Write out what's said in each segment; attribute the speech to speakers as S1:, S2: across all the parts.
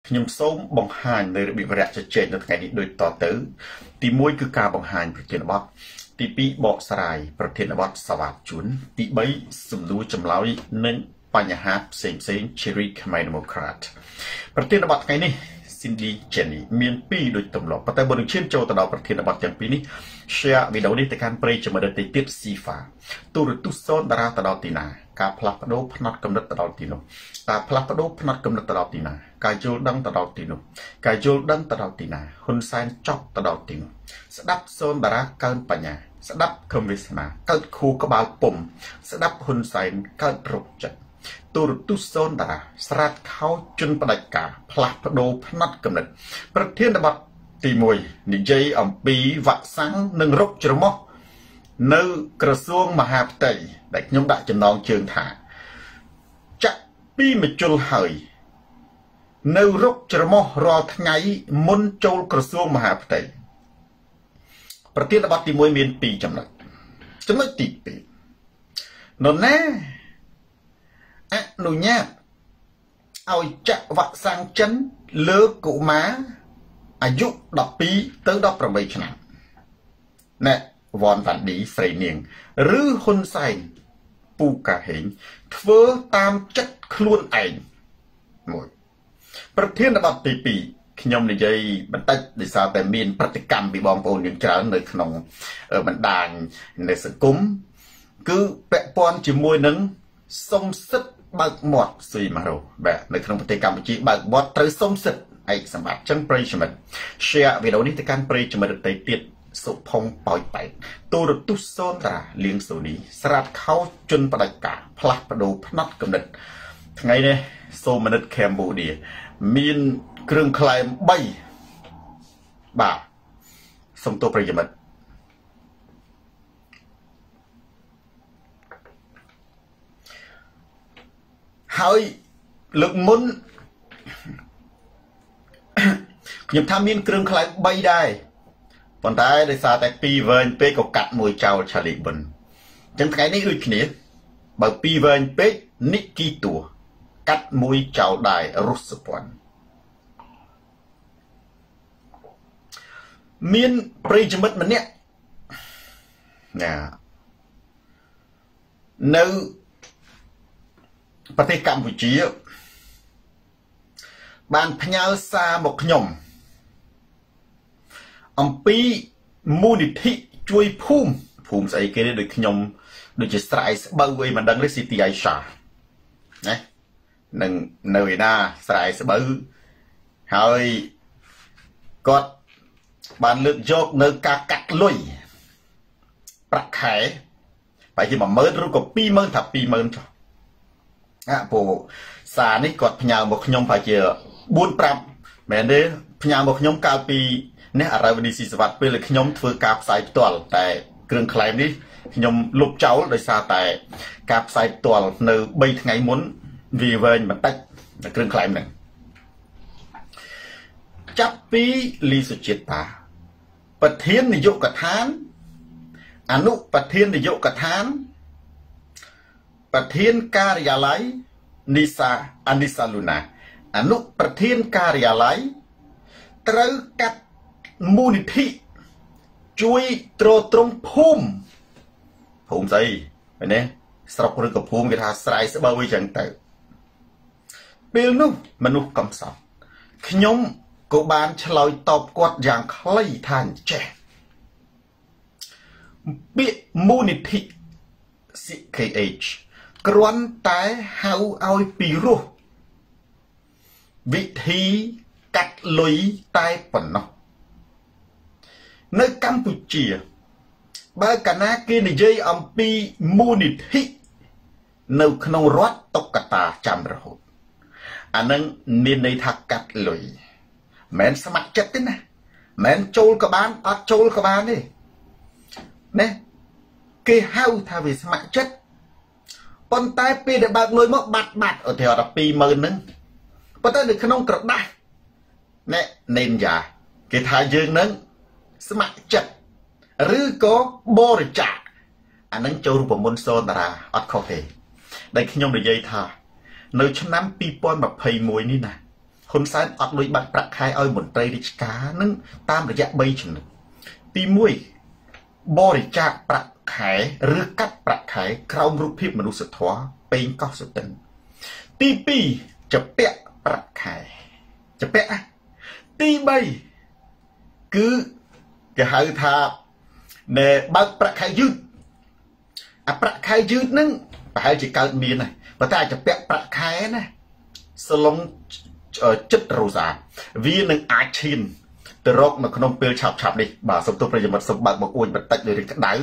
S1: ខ្ញុំសូមបង្ហាញនៅរបៀបវរៈជជែកនៅថ្ងៃនេះដូចតទៅទី1គឺការបង្ហាញប្រធានបទទី2បកស្រាយប្រធានបទសវ៉ាប់ជួនទី3សំណួរចម្លើយនិងបញ្ហាផ្សេងៗ Cherry Khmer Democrat ប្រធានបទថ្ងៃនេះ Cindy Jenny មាន2ដូចទម្លាប់ប៉ុន្តែបើនឹងឈានចូលទៅដល់ប្រធានបទទាំងពីរនេះ share វីដេអូនេះទៅកាន់ប្រិយមិត្តដទៃទៀត Sifa ទូរទស្សន៍សូនតារាទៅដល់ទីណាការផ្លាស់ប្ដូរផ្នត់កំណត់ទៅដល់ទីនោះការផ្លាស់ប្ដូរផ្នត់កំណត់ទៅដល់ទីណាការយល់ដឹងទៅដល់ទីនោះការយល់ដឹងទៅដល់ទីណាហ៊ុនសែនចប់ទៅដល់ទីនោះស្ដាប់សូនតារាកើនបញ្ញាស្ដាប់ខំវាសនាកើតខួរក្បាលពុំស្ដាប់ហ៊ុនសែនកើតរកចិត្តទូរទស្សន៍សូនតារាស្រាតខោជន់ផ្ដាច់ការផ្លាស់ប្ដូរផ្នត់កំណត់ប្រធានបទទី1និយាយអំពីវ៉ាក់សាំងនិងរោគច្រមុះនៅក្រសួងមហាផ្ទៃដែលខ្ញុំដាក់ចំណងជើងថាចាក់ពីមជុលហើយនៅរោគច្រមុះរាល់ថ្ងៃមុនចូលក្រសួងមហាផ្ទៃប្រធានបទទី1មាន2ចំណុចចំណុចទី2នរណាអនុញ្ញាតឲ្យចាក់វ៉ាក់សាំងចិនលើកុមារអាយុ12ទៅ18ឆ្នាំណែវ៉ាន់វ៉ាន់ឌីស្រីនាងឬហ៊ុនសែនពូកាហេងធ្វើតាមចិត្តខ្លួនឯងមួយប្រធានបទទី2ខ្ញុំនិយាយបន្តិចដោយសារតែមានប្រតិកម្មពីបងប្អូនយើងច្រើននៅក្នុងបណ្ដាញនៃសង្គមគឺពាក់ព័ន្ធជាមួយនឹងសុំសិទ្ធិបើកមាត់ស៊ុយម៉ារ៉ូបាទនៅក្នុងប្រទេសកម្ពុជាបើកមាត់ត្រូវសុំសិទ្ធិឯកសម្បត្តិចឹងប្រិយមិត្ត share វីដេអូនេះទៅកាន់ប្រិយមិត្តដទៃទៀតសុភុងប៉ោយប៉ែតទូរទស្សន៍សូនតារាលៀងសូនីស្រាតខោជន់ផ្ដាច់ការផ្លាស់ប្ដូរផ្នត់កំណត់ថ្ងៃនេះសូមនិតកម្ពុជាមានគ្រឿងក្លែម3បាទសូមទោសប្រិយមិត្តហើយលើកមុនខ្ញុំថាមានគ្រឿងក្លែង3ដែរប៉ុន្តែដោយសារតែ2វែងពេកក៏កាត់មួយចោលឆាលីប៊ុនអញ្ចឹងថ្ងៃនេះដូចគ្នាបើ2វែងពេកនិគីតួកាត់មួយចោលដែររុស្សពន្ធមានប្រិយមិត្តម្នាក់ណានៅប្រទេសកម្ពុជាបានផ្ញើសារមកខ្ញុំអំពីមូលនិធិជួយភូមិស្អីគេដូចខ្ញុំដូចជាស្រែស្បូវអីមិនដឹងទេស៊ីទីអៃសាណានឹងនៅឯណាស្រែស្បូវហើយគាត់បានលើកយកនៅការកាត់លុយប្រាក់ខែប្រហែលជា 10000 ឬក៏ 20000 ថា 20000 ចុះពូសារនេះគាត់ផ្ញើមកខ្ញុំប្រហែលជា 4-5 មែនទេផ្ញើមកខ្ញុំកាលពីនេះអរវនីស៊ីសវ័តពេលខ្ញុំធ្វើការផ្សាយផ្ទាល់តែគ្រឿងក្លែមនេះខ្ញុំលុបចោលដោយសារតែការផ្សាយផ្ទាល់នៅ3ថ្ងៃមុនវាវែងបន្តិចគ្រឿងក្លែមហ្នឹងចាប់ពីលីសុជាតិតាប្រធាននាយកដ្ឋានអនុប្រធាននាយកដ្ឋានប្រធានការិយាល័យនីសាអានីសាលូណាអនុប្រធានការិយាល័យត្រូវកាត់មូលនិធិជួយទ្រទ្រង់ភូមិស្អីមែនទេស្រុកឬក៏ភូមិគេថាស្រែស្បូវអីចឹងទៅពេលនោះមនុស្សកំសត់ខ្ញុំក៏បានឆ្លើយតបគាត់យ៉ាងខ្លីថាអញ្ចេះពាក្យមូលនិធិ CKH គ្រាន់តែហៅឲ្យពីរោះវិធីកាត់លុយតែប៉ុណ្ណោះនៅកម្ពុជាបើកាលណាគេនិយាយអំពីមូលនិធិនៅក្នុងរដ្ឋតុក្កតាចាំរហូតអានឹងមានន័យថាកាត់លុយមិនស្ម័គ្រចិត្តទេណាមិនចូលក៏បានអត់ចូលក៏បានទេណាគេហៅថាវាស្ម័គ្រចិត្តប៉ុន្តែពេលដែលបើកលុយមកបាត់ឧទាហរណ៍ថា 20000 ហ្នឹងប៉ុន្តែនៅក្នុងក្រដាស់ណែនេនយ៉ាគេថាយើងនឹងស្ម័គ្រចិត្តឬក៏បរិច្ចាគអានឹងចូលរូបមន្តសូនតារាអត់ខុសទេដែលខ្ញុំនិយាយថានៅឆ្នាំ2021នេះណាហ៊ុនសែនអត់លុយបាត់ប្រាក់ខែឲ្យមន្ត្រីរាជការនឹងតាមរយៈ3ចំណុចទី1បរិច្ចាគប្រាក់ខែឬកាត់ប្រាក់ខែក្រោមរូបភាពមនុស្សធម៌ពេងកោះសុទិនទី2ចពាក់ប្រាក់ខែចពាក់ទី3គឺគេហៅថាណែបើកប្រាក់ខែយឺតអាប្រាក់ខែយឺតហ្នឹងប្រហែលជាកើតមានដែរប៉ុន្តែអាចពាក់ប្រាក់ខែណាសឡុងចិត្តរ៉ូសាវានឹងអាចឈានទៅរកនៅក្នុងពេលឆាប់នេះបាទសុំទោសប្រិយមិត្តសុំបើកមកអួយបន្តិចលើរឿងក្តៅ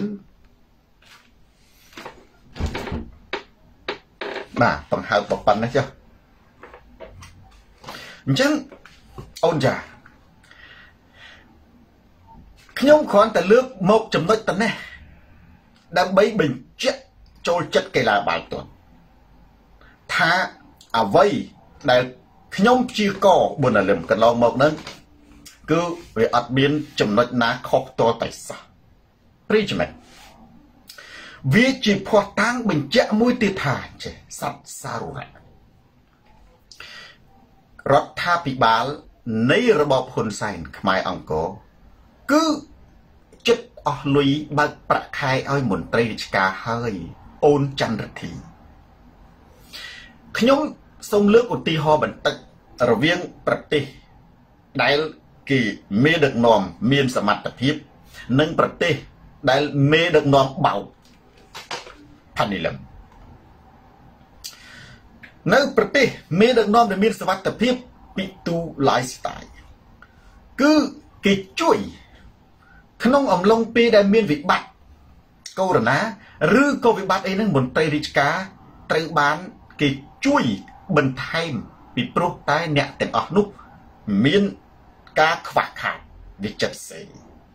S1: បាទបង្ហើបប៉ុណ្ណេះចុះអញ្ចឹងអូនចាខ្ញុំគ្រាន់តែលើកមកចំណុចប៉ុណ្ណេះដើម្បីបញ្ជាក់ចូលចិត្តកីឡាបាល់ទាត់ថាអ្វីដែលខ្ញុំព្យាករបុណ្យលឹមកន្លងមកហ្នឹងគឺវាអត់មានចំណុចណាខុសតតែសោះព្រីជមែនវាជាភ័ស្តុតាងបញ្ជាក់មួយទៀតថាចេះសត្វសារៈរដ្ឋាភិបាលនៃរបបហ៊ុនសែនខ្មែរអង្គរគឺចិត្តអស់លុយបើកប្រាក់ខែឲ្យមន្ត្រីរាជការហើយអូនច័ន្ទរទ្ធីខ្ញុំសូមលើកឧទាហរណ៍បន្តិចរវាងប្រទេសដែលគេមេដឹកនាំមានសមត្ថភាពនិងប្រទេសដែលមេដឹកនាំបោកផានីលឹមនៅប្រទេសមេដឹកនាំដែលមានសមត្ថភាពពីទូ lifestyle គឺគេជួយក្នុងអំឡុងពេលដែលមានវិបត្តិកូវីដ ឬក៏វិបត្តិអីហ្នឹងមន្ត្រីរាជការត្រូវបានគេជួយបន្ថែមពីព្រោះតែអ្នកទាំងអស់នោះមានការខ្វះខាតវិចិត្រសេ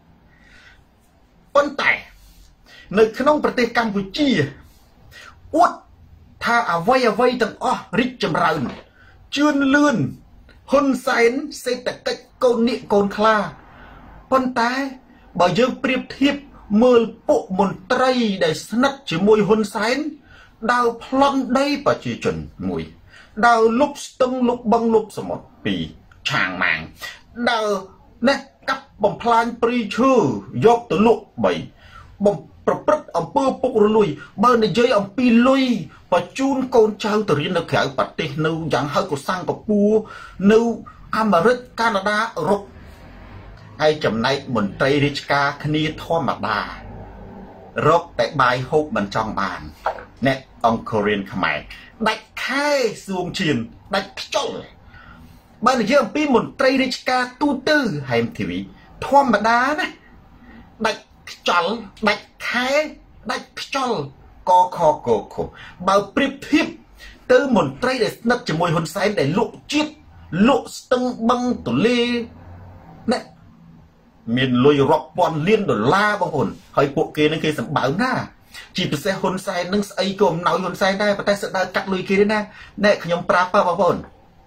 S1: ប៉ុន្តែនៅក្នុងប្រទេសកម្ពុជាអួតថាអ្វីទាំងអស់រីកចម្រើនជឿនលឿនហ៊ុនសែនសេដ្ឋកិច្ចកូននៀកកូនខ្លាប៉ុន្តែបើយើងប្រៀបធៀបមើលពួកមន្ត្រីដែលស្និទ្ធជាមួយហ៊ុនសែនដើរប្លន់ដីប្រជាជន1ដើរលុបស្ទឹងលុបបឹងលុបសមុទ្រ2ឆាងម៉ាងដើរណេះកាប់បំផ្លាញព្រៃឈើយកទៅលក់3បំប្រព្រឹត្តអំពើពុករលួយបើនិយាយអំពីលុយបញ្ជូនកូនចៅទៅរៀននៅក្រៅប្រទេសនៅយ៉ាងហោចក៏សាំងពពួរនៅអាមេរិកកាណាដាអឺរ៉ុបហើយចំណែកមន្ត្រីរាជការគ្នាធម្មតារកតែបាយហូបមិនចង់បានអ្នកអង្គរៀនខ្មែរដាច់ខែសួងឈៀនដាច់ខ្ចុលបើនិយាយអំពីមន្ត្រីរាជការទូទៅហែមធីវីធម្មតាណាដាច់ខ្ចុលដាច់ខែដាច់ខ្ចុលកខកខបើប្រៀបធៀបទៅមន្ត្រីដែលស្និទ្ធជាមួយហ៊ុនសែនដែលលក់ជាតិលក់ស្ទឹងបឹងទលេណាមានលុយរាប់ពាន់លានដុល្លារបងប្អូនហើយពួកគេនឹងគេសម្បើមណាជាពិសេសហ៊ុនសែននឹងស្អីក៏អំណោយហ៊ុនសែនដែរប៉ុន្តែស្ដាប់កាត់លុយគេទេណាណែខ្ញុំប្រាប់បងប្អូន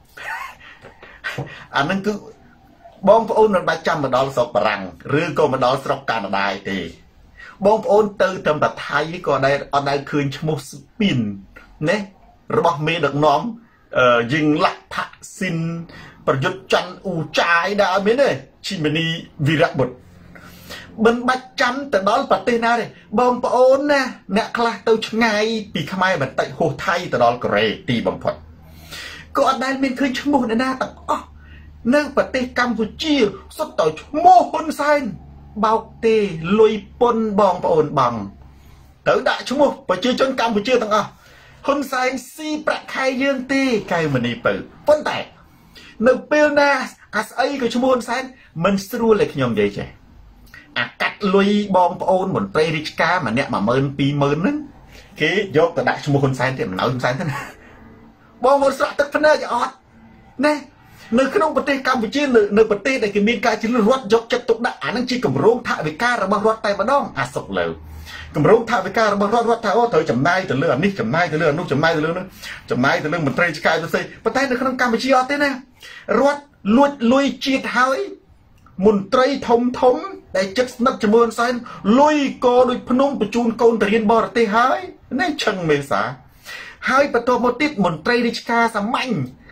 S1: អានឹងគឺបងប្អូនមិនបាច់ចាំមកដល់ស្រុកបារាំងឬក៏មកដល់ស្រុកកាណាដាទេបងប្អូនទៅត្រឹមតែថៃក៏ដែលអត់ដែលឃើញឈ្មោះស្ពីនណារបស់មេដឹកនាំយឹងលាក់ផាក់ស៊ីនប្រយុទ្ធច័ន្ទអ៊ូចាយដែរអត់មានទេឈីម៉ានីវីរៈបុត្រមិនបាច់ចាំទៅដល់ប្រទេសណាទេបងប្អូនណាអ្នកខ្លះទៅឆ្ងាយពីខ្មែរបន្តិចហួសថៃទៅដល់កូរ៉េទីបំផុតក៏អត់ដែលមានឃើញឈ្មោះអ្នកណាទាំងអស់នៅប្រទេសកម្ពុជាសុទ្ធតែឈ្មោះហ៊ុនសែនបោកទេលុយពុនបងប្អូនបងទៅដាក់ឈ្មោះប្រជាជនកម្ពុជាទាំងអស់ហ៊ុនសែនស៊ីប្រាក់ខែយើងទេកែវមនីពៅប៉ុន្តែនៅពេលណាអាស្អីក៏ឈ្មោះហ៊ុនសែនមិនស្រួលឲ្យខ្ញុំនិយាយចេះអាកាត់លុយបងប្អូនមន្ត្រីរាជការម្នាក់ 10000 20000ហ្នឹងគេយកទៅដាក់ឈ្មោះហ៊ុនសែនទៀតមិនឲ្យហ៊ុនសែនទេណាបងប្អូនស្រក់ទឹកភ្នែកអត់ណានៅក្នុងប្រទេសកម្ពុជានៅប្រទេសដែលគេមានការជ្រើសរដ្ឋយកចិត្តទុកដាក់អានឹងជាគម្រោងថវិការបស់រដ្ឋតែម្ដងអាសុកលើគម្រោងថវិការបស់រដ្ឋថាអូត្រូវចំណាយទៅលើអានេះចំណាយទៅលើអានោះចំណាយទៅលើនោះចំណាយទៅលើមន្ត្រីឆ្កែទៅស្អីប៉ុន្តែនៅក្នុងកម្ពុជាអត់ទេណារដ្ឋលួចលុយជាតិហើយមន្ត្រីធំដែលចិត្តស្និទ្ធជាមួយហ៊ុនសែនលុយកដូចភ្នំបញ្ជូនកូនទៅរៀនបរទេសហើយនេះឆឹងមេសាហើយបន្ទាប់មកទៀតមន្ត្រីរាជការសាមញ្ញ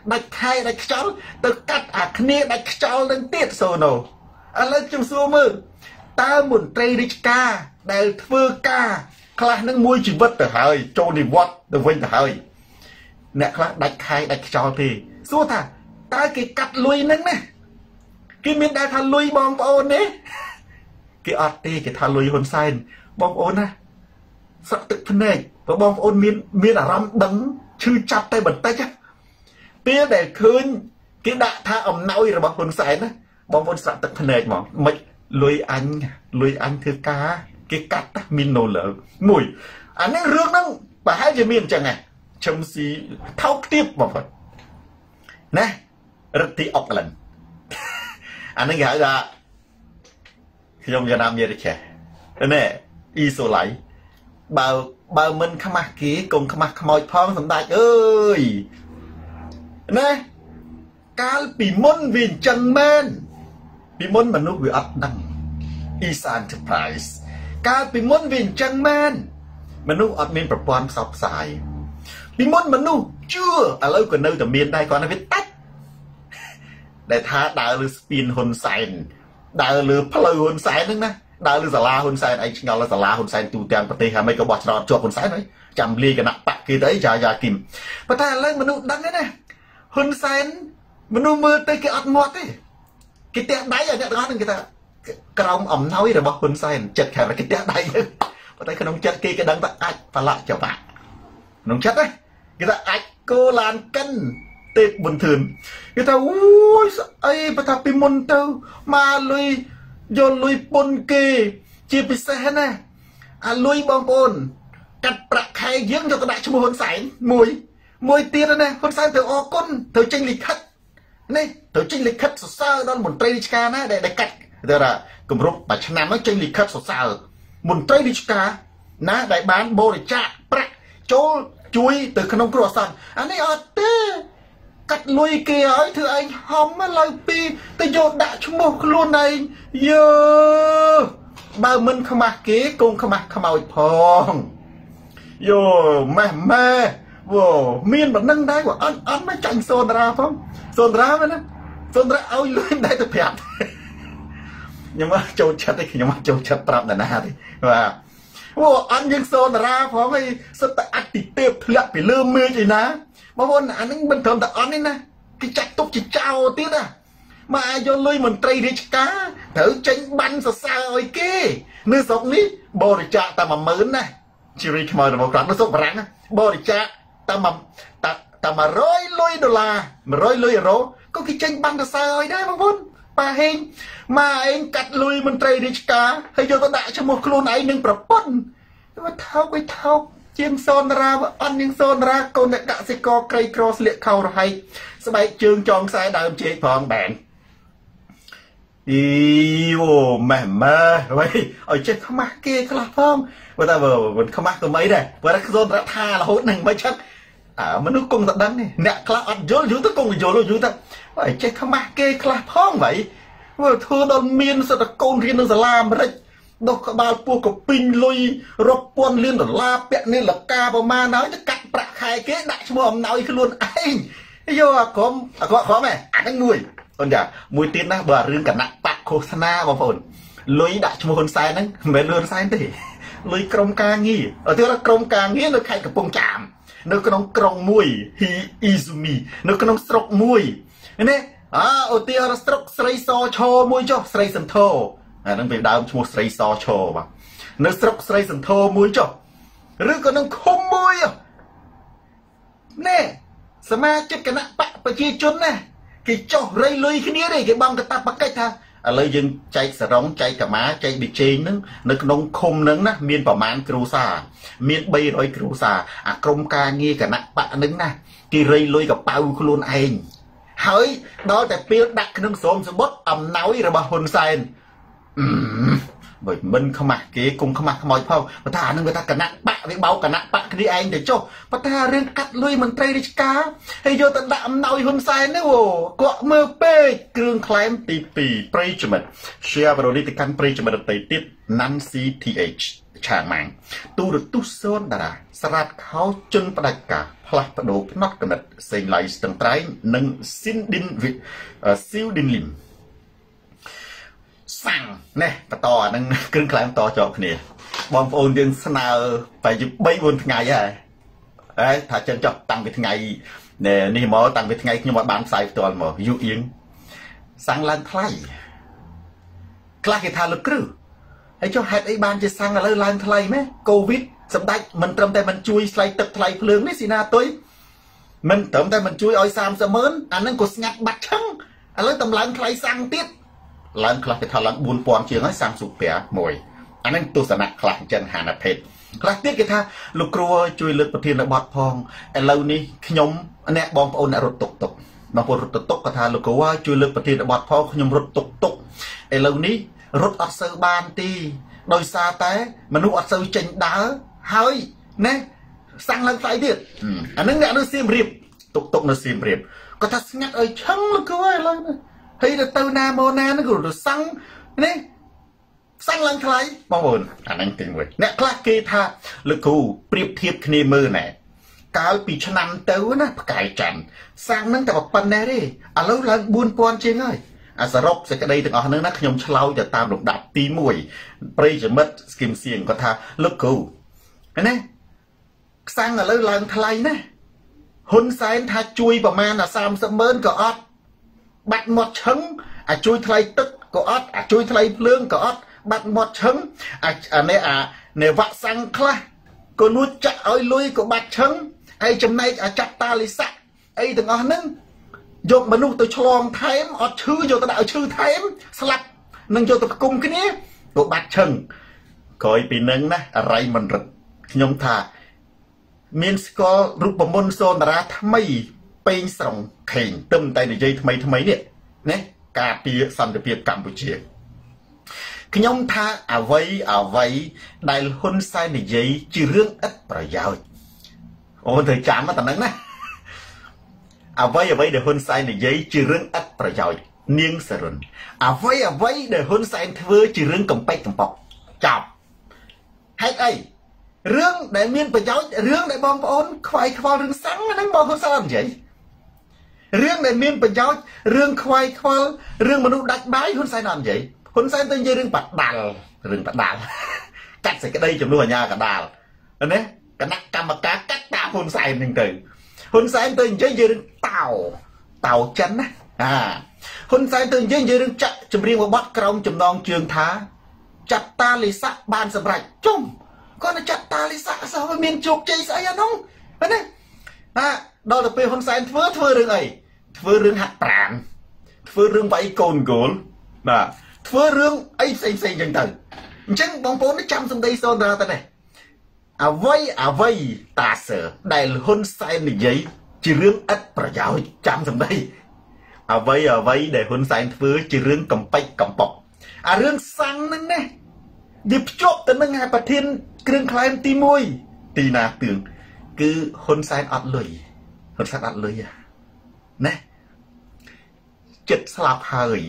S1: ដាច់ខែដាច់ខ្យល់ទៅកាត់អាគ្នាដាច់ខ្យល់នឹងទៀតសូណូឥឡូវខ្ញុំសួរមើលតើមន្ត្រីរាជការដែលធ្វើការខ្លះនឹងមួយជីវិតទៅហើយចូលនិវត្តន៍ទៅវិញទៅហើយអ្នកខ្លះដាច់ខែដាច់ខ្យល់ទេសួរថាតើគេកាត់លុយនឹងណាគេមានដែរថាលុយបងប្អូនទេគេអត់ទេគេថាលុយហ៊ុនសែនបងប្អូនណាស្រក់ទឹកភ្នែកបើបងប្អូនមានអារម្មណ៍ដឹងឈឺចាប់តែបន្តិចពេលដែលឃើញគេដាក់ថាអំណោយរបស់ហ៊ុនសែនណាបងប្អូនស្រក់ទឹកភ្នែកហ្មងមិនលុយអញធ្វើការគេកាត់មានណូលើមួយអានេះរឿងហ្នឹងប្រហែលជាមានអញ្ចឹងឈឹមស៊ីថោកទាបបងប្អូនណារឹតទីអុកឡិនអានេះគេហៅថាខ្ញុំយ៉ាងណាមានទេចេះណែអ៊ីសូឡៃបើមិនខ្មាស់គេកុំខ្មាស់ខ្មោចផងសម្ដេចអើយណាកាលពីមុនវាអញ្ចឹងមែនពីមុនមនុស្សវាអត់ដឹង is enterprise កាលពីមុនវាអញ្ចឹងមែនមនុស្សអត់មានប្រព័ន្ធផ្សព្វផ្សាយពីមុនមនុស្សជឿឥឡូវក៏នៅតែមានដែរគាត់ថាវាតាច់ដែលថាដើរលើស្ពានហ៊ុនសែនដើរលើផ្លូវហ៊ុនសែនហ្នឹងណាដើរលើសាលាហ៊ុនសែនឯងឆ្ងល់សាលាហ៊ុនសែនទូទាំងប្រទេសហើយមិនក៏បោះឆ្នោតជាប់ហ៊ុនសែនហើយចាំលាយគណៈបកគេទៅអីយ៉ាគីមប៉ុន្តែឥឡូវមនុស្សដឹងទេណាហ៊ុនសែនមនុស្សមើលទៅគេអត់មាត់ទេគេទះដៃឲ្យអ្នកទាំងអស់ហ្នឹងគេថាក្រោមអំណោយរបស់ហ៊ុនសែនចិត្តខែគេទះដៃប៉ុន្តែក្នុងចិត្តគេដឹងថាអាចប្រឡាក់ចបាក់ក្នុងចិត្តណាគេថាអាចគោឡានកិនទេពប៊ុនធឿនគេថាអូយស្អីបើថាពីមុនទៅមកលុយយកលុយពុនគេជាពិសេសណាអាលុយបងប្អូនកាត់ប្រាក់ខែយើងយកទៅដាក់ឈ្មោះហ៊ុនសែនមួយទៀតណាហ៊ុនសែនទៅអរគុណទៅចេញលិខិតនេះទៅចេញលិខិតសរសើរដល់មន្ត្រីរាជការណាដែលកាត់ទៅថាគម្រប់មួយឆ្នាំហ្នឹងចេញលិខិតសរសើរមន្ត្រីរាជការណាដែលបានបរិច្ចាគប្រាក់ចូលជួយទៅក្នុងគ្រួសារអានេះអត់ទេកាត់លុយគេឲ្យធ្វើឯងហំឡើយពីទៅយកដាក់ឈ្មោះខ្លួនឯងយើបើមិនខ្មាស់គេកុំខ្មាស់ខ្មោចផងយោម៉ែវ៉ូមានប៉ុណ្្នឹងដែរក៏អត់មិនចាញ់សូនរាផងសូនរាមែនណាសូនរាឲ្យលុយដែរទៅប្រាប់ខ្ញុំមកចូលចិត្តទេខ្ញុំមកចូលចិត្តប្រាប់តាណាទេបាទអូអត់យើងសូនរាផងហើយសិតតែអតិទេពធ្លាក់ពីលើមេឃឯណាបងប្អូនអានេះមិនត្រឹមតែអត់នេះណាគេចាច់ទុកជាចោលទៀតណាមកឲ្យយកលុយមន្ត្រីរាជការត្រូវចេញបានសរសើរឲ្យគេនៅស្រុកនេះបរិច្ចាគតែ 10000 ណាជារីខ្មៅរបស់គាត់នៅស្រុកបារាំងបរិច្ចាគតែ100 លុយដុល្លារ100 លុយអឺរ៉ូក៏គេចេញបានសរសើរឲ្យដែរបងប្អូនប៉ាហេងមកឯងកាត់លុយមន្ត្រីរាជការហើយយកទៅដាក់ឈ្មោះខ្លួនឯងនឹងប្រពន្ធវាថោកឲ្យថោកជាងសូនរាអត់នឹងសូនរាកូនអ្នកកសិករក្រីក្រស្លៀកខោរហែកស្បែកជើងចងខ្សែដើមជែកផងបែនអ៊ីអូម៉ែហើយឲ្យចេះខ្មាស់គេខ្លះផងបើតែមិនខ្មាស់ក៏មិនដែរបើតែសូនរាថារហូតនឹងមិនចឹងមនុស្សគង់តែដឹងនេះអ្នកខ្លះអត់យល់យូរទៅគង់យល់យូរទៅឲ្យចេះខ្មាស់គេខ្លះផងvậyធ្វើដល់មានសិទ្ធិកូនរៀននៅសាលាអាមេរិកដុសក្បាលពោះកពីងលុយរាប់ពាន់លានដុល្លារពាក់នាឡិកាប្រមាណហើយទៅកាត់ប្រាក់ខែគេដាក់ឈ្មោះអំណោយខ្លួនឯងយកអាក្រុមអាហ្នឹងអូនចាមួយទៀតណាបើរឿងគណៈបកឃោសនាបងប្អូនលុយដាក់ឈ្មោះហ៊ុនសែនហ្នឹងមិនមែនលុយហ៊ុនសែនទេលុយក្រុមការងារឧទាហរណ៍ក្រុមការងារនៅខេត្តកំពង់ចាមនៅក្នុងក្រុងមួយហ៊ីអ៊ីស៊ូមីនៅក្នុងស្រុកមួយនេះឧទាហរណ៍ស្រុកស្រីសឈរមួយចុះស្រីសន្ធរអាហ្នឹងវាដើមឈ្មោះស្រីសឈរបាទនៅស្រុកស្រីសន្ធរមួយចុះឬក៏នឹងឃុំមួយណែសមាជិកគណៈបកប្រជាជនណាគេចុះរៃលុយគ្នាទេគេបងកតាបកិច្ចថាឥឡូវយើងចែកសរងចែកកាមាចែកប៊ីជេងហ្នឹងនៅក្នុងឃុំហ្នឹងណាមានប្រមាណគ្រួសារមាន300គ្រួសារអាក្រុមការងារគណៈបកហ្នឹងណាគេរៃលុយកប៉ៅខ្លួនឯងហើយដល់តែពេលដាក់ក្នុងស្រោមសបុតអំណោយរបស់ហ៊ុនសែនបើមិនខ្មាស់គេគុំខ្មាស់ខ្មោចផងបើថាអានឹងវាថាគណៈបកវាបោកគណៈបកគ្នាឯងទៅចុះបើថារឿងកាត់លុយមន្ត្រីរាជការហើយយកទៅដាក់អំណោយហ៊ុនសែននេះអូគាត់មើលពេកគ្រឿងក្លែមទី2ប្រិយមិត្ត share បរិយាទៅកាន់ប្រិយមិត្តដទៃទៀត Nancy TH ឆាងម៉ាំងទូរទស្សន៍សូនតារាស្រាតខោជន់ផ្ដាច់ការផ្លាស់ប្ដូរផ្នត់កំណត់សេងឡៃស្ទឹងត្រែងនិងស៊ីនឌិនលីមសាំងណែបន្តអានឹងគ្រឿងខ្លាំងតជាប់គ្នាបងប្អូនយើងស្នើតែជា3 4ថ្ងៃហើយថាចិនចុះតាំងពីថ្ងៃនេះមកតាំងពីថ្ងៃខ្ញុំអត់បានផ្សាយផ្ទាល់មកយូអៀងសាំងឡើងថ្លៃខ្លះគេថាលើកគ្រឹះហើយចុះហេតុអីបានជាសាំងឥឡូវឡើងថ្លៃម៉េចកូវីដសម្ដេចមិនត្រឹមតែមិនជួយថ្លៃទឹកថ្លៃភ្លើងនេះស៊ីណាទុយមិនត្រឹមតែមិនជួយឲ្យ30ម៉ឺនអានឹងក៏ស្ងាត់បាត់ឆឹងឥឡូវតម្លើងថ្លៃសាំងទៀតឡើងខ្លះគេថាឡើង4000ជាងហើយសាំងស៊ូពែមួយអានឹងទស្សនៈខ្លះអញ្ចឹងហានភេទខ្លះទៀតគេថាលោកគ្រូជួយលើកប្រធានបទផងឥឡូវនេះខ្ញុំអ្នកបងប្អូនអ្នករត់តុកបងប្អូនរត់តុកក៏ថាលោកគ្រូជួយលើកប្រធានបទផងខ្ញុំរត់តុកឥឡូវនេះរត់អត់សូវបានទីដោយសារតែមនុស្សអត់សូវចេញដើរហើយណាសាំងឡើងថ្លៃទៀតអានឹងអ្នកនៅសៀមរាបតុកនៅសៀមរាបគាត់ថាស្ងាត់ឲ្យឆឹងលោកគ្រូឥឡូវនេះហើយទៅណាមកណាហ្នឹងក៏សាំងនេះសាំងឡើងថ្លៃបងប្អូនអាហ្នឹងទីមួយអ្នកខ្លះគេថាលោកគ្រូប្រៀបធៀបគ្នាមើលណែកាលពីឆ្នាំទៅណាផ្កាយច័ន្ទសាំងហ្នឹងតែប៉ុណ្ណេះទេឥឡូវឡើង 4000 ជាងហើយអាសរុបសេចក្តីទាំងអស់ហ្នឹងណាខ្ញុំឆ្លោយទៅតាមលំដាប់ទី1ប្រិយមិត្តស្គីមសៀងគាត់ថាលោកគ្រូណាសាំងឥឡូវឡើងថ្លៃណាហ៊ុនសែនថាជួយប្រមាណ30ម៉ឺនក៏អត់បាត់មាត់ឆឹងអាជួយថ្លៃទឹកក៏អត់អាជួយថ្លៃភ្លើងក៏អត់បាត់មាត់ឆឹងអានេះវ៉ាក់សាំងខ្លះក៏លួចចាក់ឲ្យលុយក៏បាត់ឆឹងហើយចំណែកអាចាត់តាលិស័កអីទាំងអស់ហ្នឹងយកមនុស្សទៅឆ្លងថែមអត់ឈឺយកទៅដាក់ឲ្យឈឺថែមស្លាប់នឹងយកទៅផ្គុំគ្នាក៏បាត់ឆឹងក្រោយពីនឹងណាអរិយមិនរឹកខ្ញុំថាមានស្គាល់រូបមន្តសូនតារាថ្មីពេញស្រងខេងទឹមតែនិយាយថ្មីនេះណាការពារសន្តិភាពកម្ពុជាខ្ញុំថាអ្វីដែលហ៊ុនសែននិយាយជារឿងឥតប្រយោជន៍អូនត្រូវចាំតែហ្នឹងណាអ្វីដែលហ៊ុនសែននិយាយជារឿងឥតប្រយោជន៍នាងសរុនអ្វីដែលហ៊ុនសែនធ្វើជារឿងកំពេចកំប៉ុកចប់ហេតុអីរឿងដែលមានប្រយោជន៍រឿងដែលបងប្អូនខ្វាយខ្វល់រឿងសាំងហ្នឹងបងហ៊ុនសែននិយាយរឿងដែលមានប្រយោជន៍រឿងខ្វាយខ្វល់រឿងមនុស្សដាច់បាយហ៊ុនសែនអត់និយាយហ៊ុនសែនទៅនិយាយរឿងបដាល់កាត់សេចក្តីចំនួនអាញាកដាលណាគណៈកម្មការកាត់តាមហ៊ុនសែនហ្នឹងទៅហ៊ុនសែនទៅនិយាយរឿងតោចិនណាហ៊ុនសែនទៅនិយាយរឿងចាក់ចម្រៀងបបក្រោមចំណងជើងថាចាត់តាលិស័កបានសម្រេចជុំគាត់ចាត់តាលិស័កសោះមានជោគជ័យស្អីអានោះណាដល់ទៅពេលហ៊ុនសែនធ្វើរឿងអីធ្វើរឿងហាក់ប្រាណធ្វើរឿងវាយកូនគោលបាទធ្វើរឿងអីផ្សេងចឹងទៅអញ្ចឹងបងប្អូនចាំសម្ដីសូនតាទៅនេះអ្វីតាសើដែលហ៊ុនសែននិយាយជារឿងឥតប្រយោជន៍ចាំសម្ដីអ្វីដែលហ៊ុនសែនធ្វើជារឿងកំពេចកំប៉ុកអារឿងសាំងហ្នឹងណាវាភ្ជាប់ទៅនឹងប្រធានគ្រឿងក្លែមទី1ទីណាទឿងគឺហ៊ុនសែនអត់លុយណាចិត្តស្លាប់ហើយ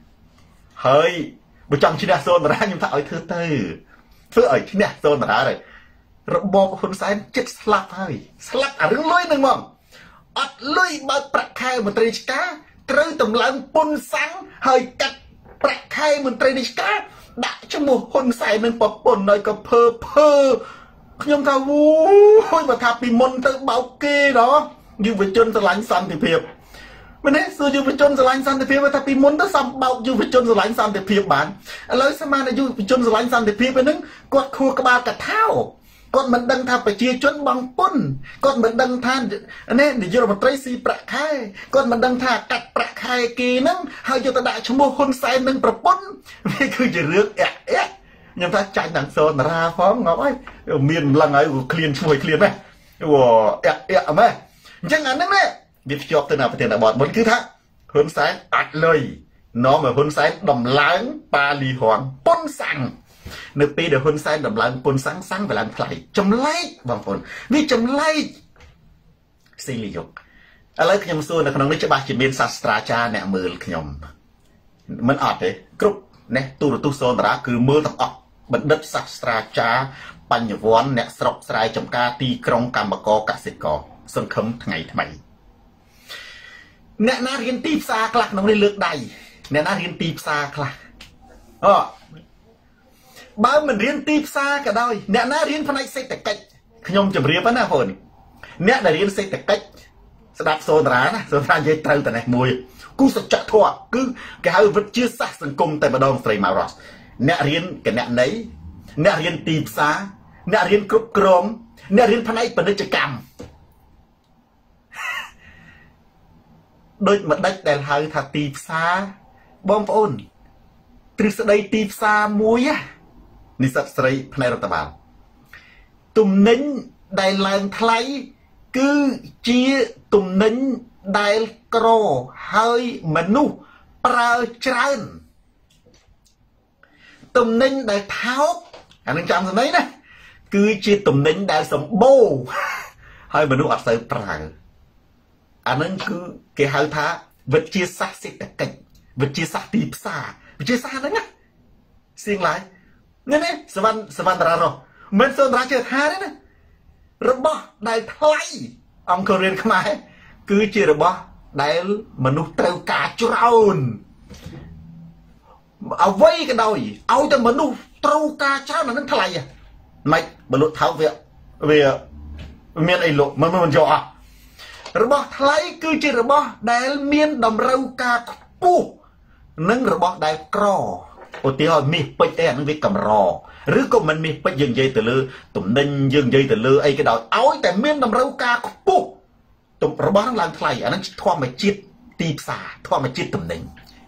S1: បើចង់ឈ្នះសូនតារាខ្ញុំថាឲ្យធ្វើឲ្យឈ្នះសូនតារាហើយរបបហ៊ុនសែនចិត្តស្លាប់ហើយស្លាប់អារឿងលុយហ្នឹងហ្មងអត់លុយបើកប្រាក់ខែមន្ត្រីរាជការត្រូវតម្លើងពន្ធសាំងហើយកាត់ប្រាក់ខែមន្ត្រីរាជការដាក់ឈ្មោះហ៊ុនសែននឹងប្រពន្ធឲ្យក៏ភើខ្ញុំថាអូយបើថាពីមុនទៅបោកគេដល់យុវជនស្រឡាញ់សន្តិភាពមែនទេសួរយុវជនស្រឡាញ់សន្តិភាពថាពីមុនទៅសំបោកយុវជនស្រឡាញ់សន្តិភាពបានឥឡូវស្មានយុវជនស្រឡាញ់សន្តិភាពហ្នឹងគាត់ខួរក្បាលកថាគាត់មិនដឹងថាប្រជាជនបង់ពន្ធគាត់មិនដឹងថានាយករដ្ឋមន្ត្រីស៊ីប្រាក់ខែគាត់មិនដឹងថាកាត់ប្រាក់ខែគេហ្នឹងហើយយកទៅដាក់ឈ្មោះហ៊ុនសែននឹងប្រពន្ធវាគឺជារឿងខ្ញុំថាចាញ់ដល់សូនតារាផងងប់ហើយមានម្លឹងហើយឃ្លានឈ្មោះឃ្លានណាអមែអញ្ចឹងអាហ្នឹងណាវាភ្ជាប់ទៅនឹងប្រធានបទមុនគឺថាហ៊ុនសែនអត់លុយនាំឲ្យហ៊ុនសែនដំឡើងប៉ាលីហនពន្ធសាំងនៅពេលដែលហ៊ុនសែនដំឡើងពន្ធសាំងវាឡើងថ្លៃចម្លែកបងប្អូនវាចម្លែកស៊ីលីយុកឥឡូវខ្ញុំសួរនៅក្នុងនេះច្បាស់ជាមានសាស្ត្រាចារ្យអ្នកមើលខ្ញុំមិនអត់ទេគ្រប់នេះទូរទស្សន៍សូនតារាគឺមើលទាំងអស់បណ្ឌិតសាស្ត្រាចារ្យបញ្ញវន្តអ្នកស្រុកស្រែចំការទីក្រុងកម្មករកសិករសង្ឃឹមថ្ងៃថ្មីអ្នកណារៀនទីផ្សារខ្លះក្នុងនេះលើកដៃអ្នកណារៀនទីផ្សារខ្លះបើមិនរៀនទីផ្សារក៏ដោយអ្នកណារៀនផ្នែកសេដ្ឋកិច្ចខ្ញុំជម្រាបណាបងអ្នកដែលរៀនសេដ្ឋកិច្ចស្ដាប់សូនរាណាសូនរានិយាយត្រូវតែនេះមួយគូសច្ចធម៌គឺគេហៅវិទ្យាសាស្ត្រសង្គមតែម្ដងស្រីម៉ៅរ៉ាស់អ្នករៀនគណនេយ្យអ្នករៀនទីផ្សារអ្នករៀនគ្រប់គ្រងអ្នករៀនផ្នែកពាណិជ្ជកម្មដូចម្ដេចដែលហៅថាទីផ្សារបងប្អូនទ្រឹស្ដីទីផ្សារមួយនិស្សិតស្រីផ្នែករដ្ឋបាលទំនិញដែលឡើងថ្លៃគឺជាទំនិញដែលក្រហើយមនុស្សប្រើច្រើនទំនិញដែលថោកអានឹងចាំសំដីណាគឺជាទំនិញដែលសម្បូរហើយមនុស្សអត់សូវប្រើអានឹងគឺគេហៅថាវិទ្យាសាស្ត្រសេដ្ឋកិច្ចវិទ្យាសាស្ត្រទីផ្សារវិទ្យាសាស្ត្រហ្នឹងណាសៀងឡាយនេះសវណ្ណតារ៉ោមិនសូនតាជឿថាទេណារបស់ដែលថ្លៃអង្គរៀនខ្មែរគឺជារបស់ដែលមនុស្សត្រូវការច្រើនអ្វីក៏ដោយឲ្យតែមនុស្សត្រូវការច្រើនអានឹងថ្លៃមិនបលុតថោកវាមានអីលោកមិនយកអស់របស់ថ្លៃគឺជារបស់ដែលមានតម្រូវការខ្ពស់និងរបស់ដែលក្រឧទាហរណ៍មាសពេជ្រអីអានឹងវាកម្រឬក៏មិនមាសពេជ្រយើងនិយាយទៅលើទំនិញយើងនិយាយទៅលើអីក៏ដោយឲ្យតែមានតម្រូវការខ្ពស់របស់ហ្នឹងឡើងថ្លៃអានឹងធម្មជាតិទីផ្សារធម្មជាតិទំនិញ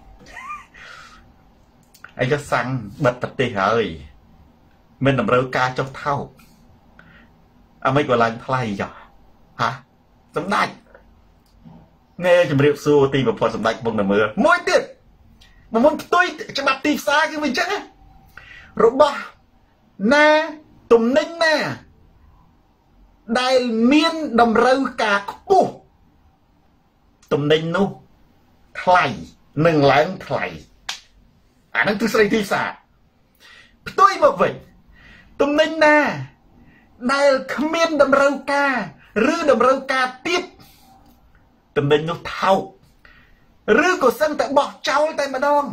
S1: ហើយក៏សាំងបិទប្រទេសហើយមានតម្រូវការចុះថោកអាមិនក៏ឡើងថ្លៃចុះហាសម្ដេចណែជំរាបសួរទីប្រពន្ធសម្ដេចបងនៅមើលមួយទៀតមកមុនផ្ទុយច្បាប់ទីផ្សារគឺវាអញ្ចឹងរបស់ណាទំនិញណាដែលមានតម្រូវការខ្ពស់ទំនិញនោះថ្លៃនឹងឡើងថ្លៃអានឹងគឺស្រីទីផ្សារផ្ទុយមកវិញទំនិញណាដែលគ្មានតម្រូវការឬតម្រូវការទៀតទំនិញនោះថោកឬក៏សិនតែបោះចោលតែម្ដង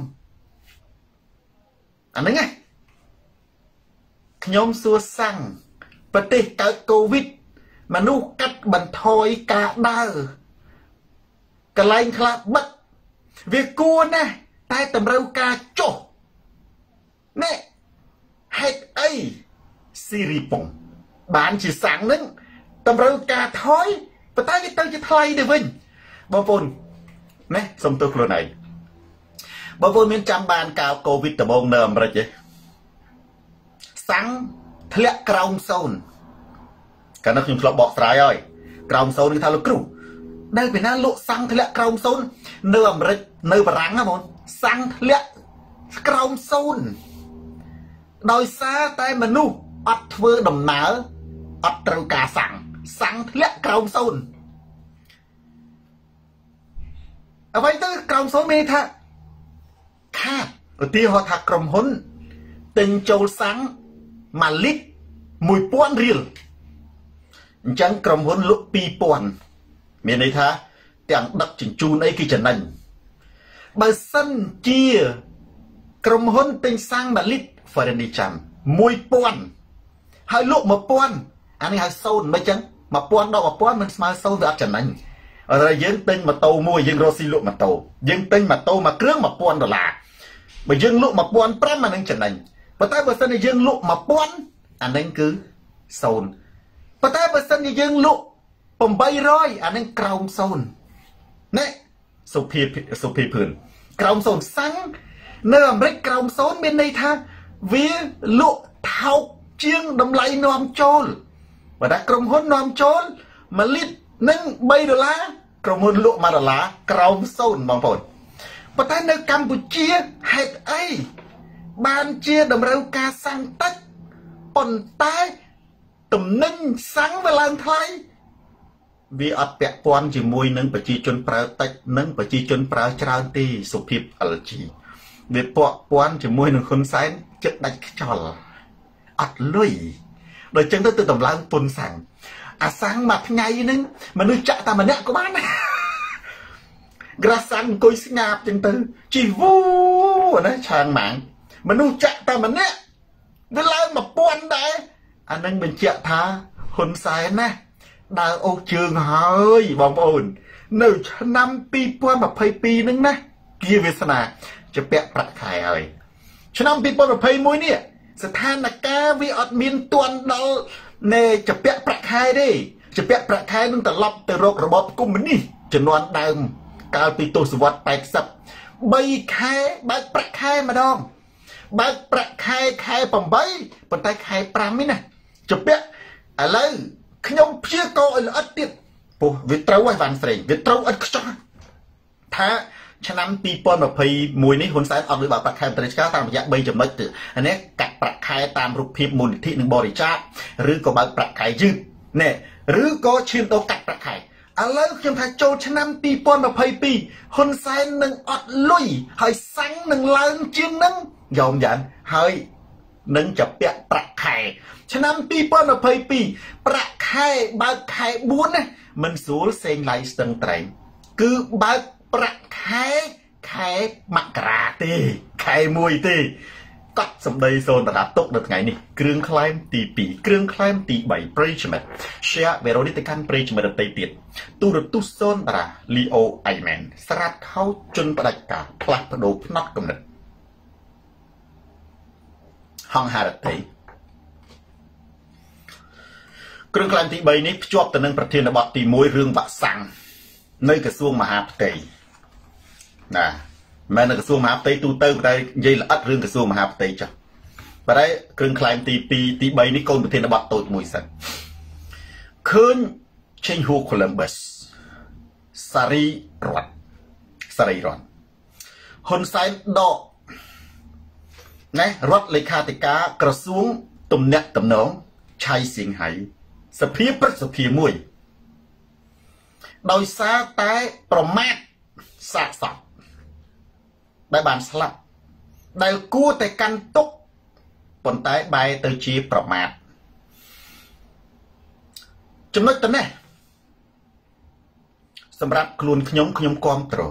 S1: អាហ្នឹងណាខ្ញុំសួរសាំងប្រទេសកើតកូវីដមនុស្សកាត់បន្ថយការដើរកន្លែងខ្លះបិទវាគួរណាស់តែតម្រូវការចុះនេះហេតុអីស៊ីរីប៉ុងបានជាសាំងនឹងតម្រូវការថយប៉ុន្តែវាទៅជាថ្លៃទៅវិញបងប្អូនណាសុំទោសខ្លួនឯងបងប្អូនមានចាំបានកាលកូវីដដំបូងនៅអាមេរិកទេសាំងធ្លាក់ក្រោម0កាលនោះខ្ញុំធ្លាប់បកស្រាយហើយក្រោម0គឺថាលោកគ្រូដែលពីណាលក់សាំងធ្លាក់ក្រោម0នៅអាមេរិកនៅបារាំងណាបងសាំងធ្លាក់ក្រោម0ដោយសារតែមនុស្សអត់ធ្វើដំណើរអត់ត្រូវការសាំងធ្លាក់ក្រោម0អ្វីទៅក្រោម0មានថាខាតឧទាហរណ៍ថាក្រុមហ៊ុនទិញចូលសាំង1លីត្រ 1000 រៀលអញ្ចឹងក្រុមហ៊ុនលក់ 2000 មានន័យថាទាំងដឹកជញ្ជូនអីគឺចំណេញបើសិនជាក្រុមហ៊ុនទិញសាំង1លីត្រ Ferendi ចាំ 1000 ហើយលក់ 1000 អានេះហៅ0មិនអញ្ចឹង 1000 ដល់ 1000 មិនស្មើ0វាអត់ចំណេញអត់តែយើងទិញម៉ូតូមួយយើងរកស៊ីលក់ម៉ូតូយើងទិញម៉ូតូមួយគ្រឿង$1000បើយើងលក់ 1500 អានឹងចំណេញប៉ុន្តែបើសិនជាយើងលក់ 1000 អានឹងគឺ0ប៉ុន្តែបើសិនជាយើងលក់ 800 អានឹងក្រោម0នេះសុភាភឿនក្រោម0សាំងនៅអាមេរិកក្រោម0មានន័យថាវាលក់ថោកជាងតម្លៃនាំចូលបើថាក្រុមហ៊ុននាំចូល1លីត្រនឹង$3ក្រុមហ៊ុនលក់$1ក្រោម0បងប្អូនប៉ុន្តែនៅកម្ពុជាហេតុអីបានជាតម្រូវការសាំងតិចប៉ុន្តែទំនិញសាំងវាឡើងថ្លៃវាអត់ពាក់ព័ន្ធជាមួយនឹងប្រជាជនប្រើតិចនិងប្រជាជនប្រើច្រើនទេសុភាព LG វាពាក់ព័ន្ធជាមួយនឹងហ៊ុនសែនចិត្តដាច់ខ្យល់ ọt lùi đời chân tôi tự tổng lãng tuần sáng à sáng mặt ngay nên mà nuôi chạy ta mà nè có bán gra sáng coi sinh ngạp chân tư chỉ vu ở đấy trang mạng mà nuôi chạy ta mà nè với lại mà buồn đấy anh anh mình chạy tha hôn sai nè đào ô trường hơi bóng ồn nơi năm pi buồn mà phây pi nâng nè kia về sanaจะเปะประคายอะไรฉะนั้นปีปอนประเพณีมวยเนี่ยสถานการณ์วิอดมินตวนดอลเนจะเปะประคายดิจะเปะประคายนั่งแต่ลับแต่โรคระบบกุมมันนี่จะนอนดังกาลปีตัวสวัสดิ์ไปสับใบคายใบประคายมาดองใบประคายคายปั่มใบปั่นไตคายปรามินะจะเปะอะไรขยมเพี้ยโกอันอัดติดปุ๊บวิตราวไว้วันเสร็จวิตราวอัดขจรถ้าฉะนั้นปีปอนแบบพีมวยนี้หุ่นสายออกหรือแบบประคายตริชกาตามระยะใบจำนวนตื่นอันนี้กัดประคายตามรูปพิมพ์มูลนิธิหนึ่งบริจาคหรือก็แบบประคายยืดเนี่ยหรือก็ชื่นโตกัดประคายอะไรก็ยังถ้าโจฉะนั้นปีปอนแบบพีปีหุ่นสายหนึ่งอดลุยให้สังหนึ่งล้านเชียงนั่งยอมยันให้หนึ่งจะเปียประคายฉะนั้นปีปอนแบบพีปีประคายแบบคายบุญเนี่ยมันสูญเสียไหลสังไตรคือแบบประคายคายมักราตีคายมวยตีก็สมเด็จโซนระดับตกเด็ดไงนี่เครื่องคลายตีปีเครื่องคลายตีใบปริชเมตเชียเวโรนิติกันปริชเมตตีเตียตูรตุโซนระลีโอไอแมนสลัดเข้าจนประดับกาพลัดประดูพนัดกำเนิดห้องฮาร์ตีเครื่องคลายตีใบนี้จวบแต่หนึ่งประเทศระบาดตีมวยเรื่องบักสังในกระทรวงมหาดไทยนะแม่ในกระทรวงมหาดไทยตูเติมได้ยัยละอัดเรื่องกระทรวงมหาดไทยจ้ะไปได้เครื่องคลายตีปีตีใบนี้โกนประเทศระบาดตัวมวยสันคืนเชนฮูโคลัมบัสสารีรอนฮอนไซด์ดอกนะรัฐเลขาธิการกระทรวงตุ่มเนะตุ่มน้องชายเสียงไหสเพียประสเพียมวยโดยซาตายประมาทสะสมได้บานสลับได้กู้แต่กันตุกปนตายใบเตยชีประมาทจำนวนตัวนี้สำหรับกลุ่นขยมกอมตร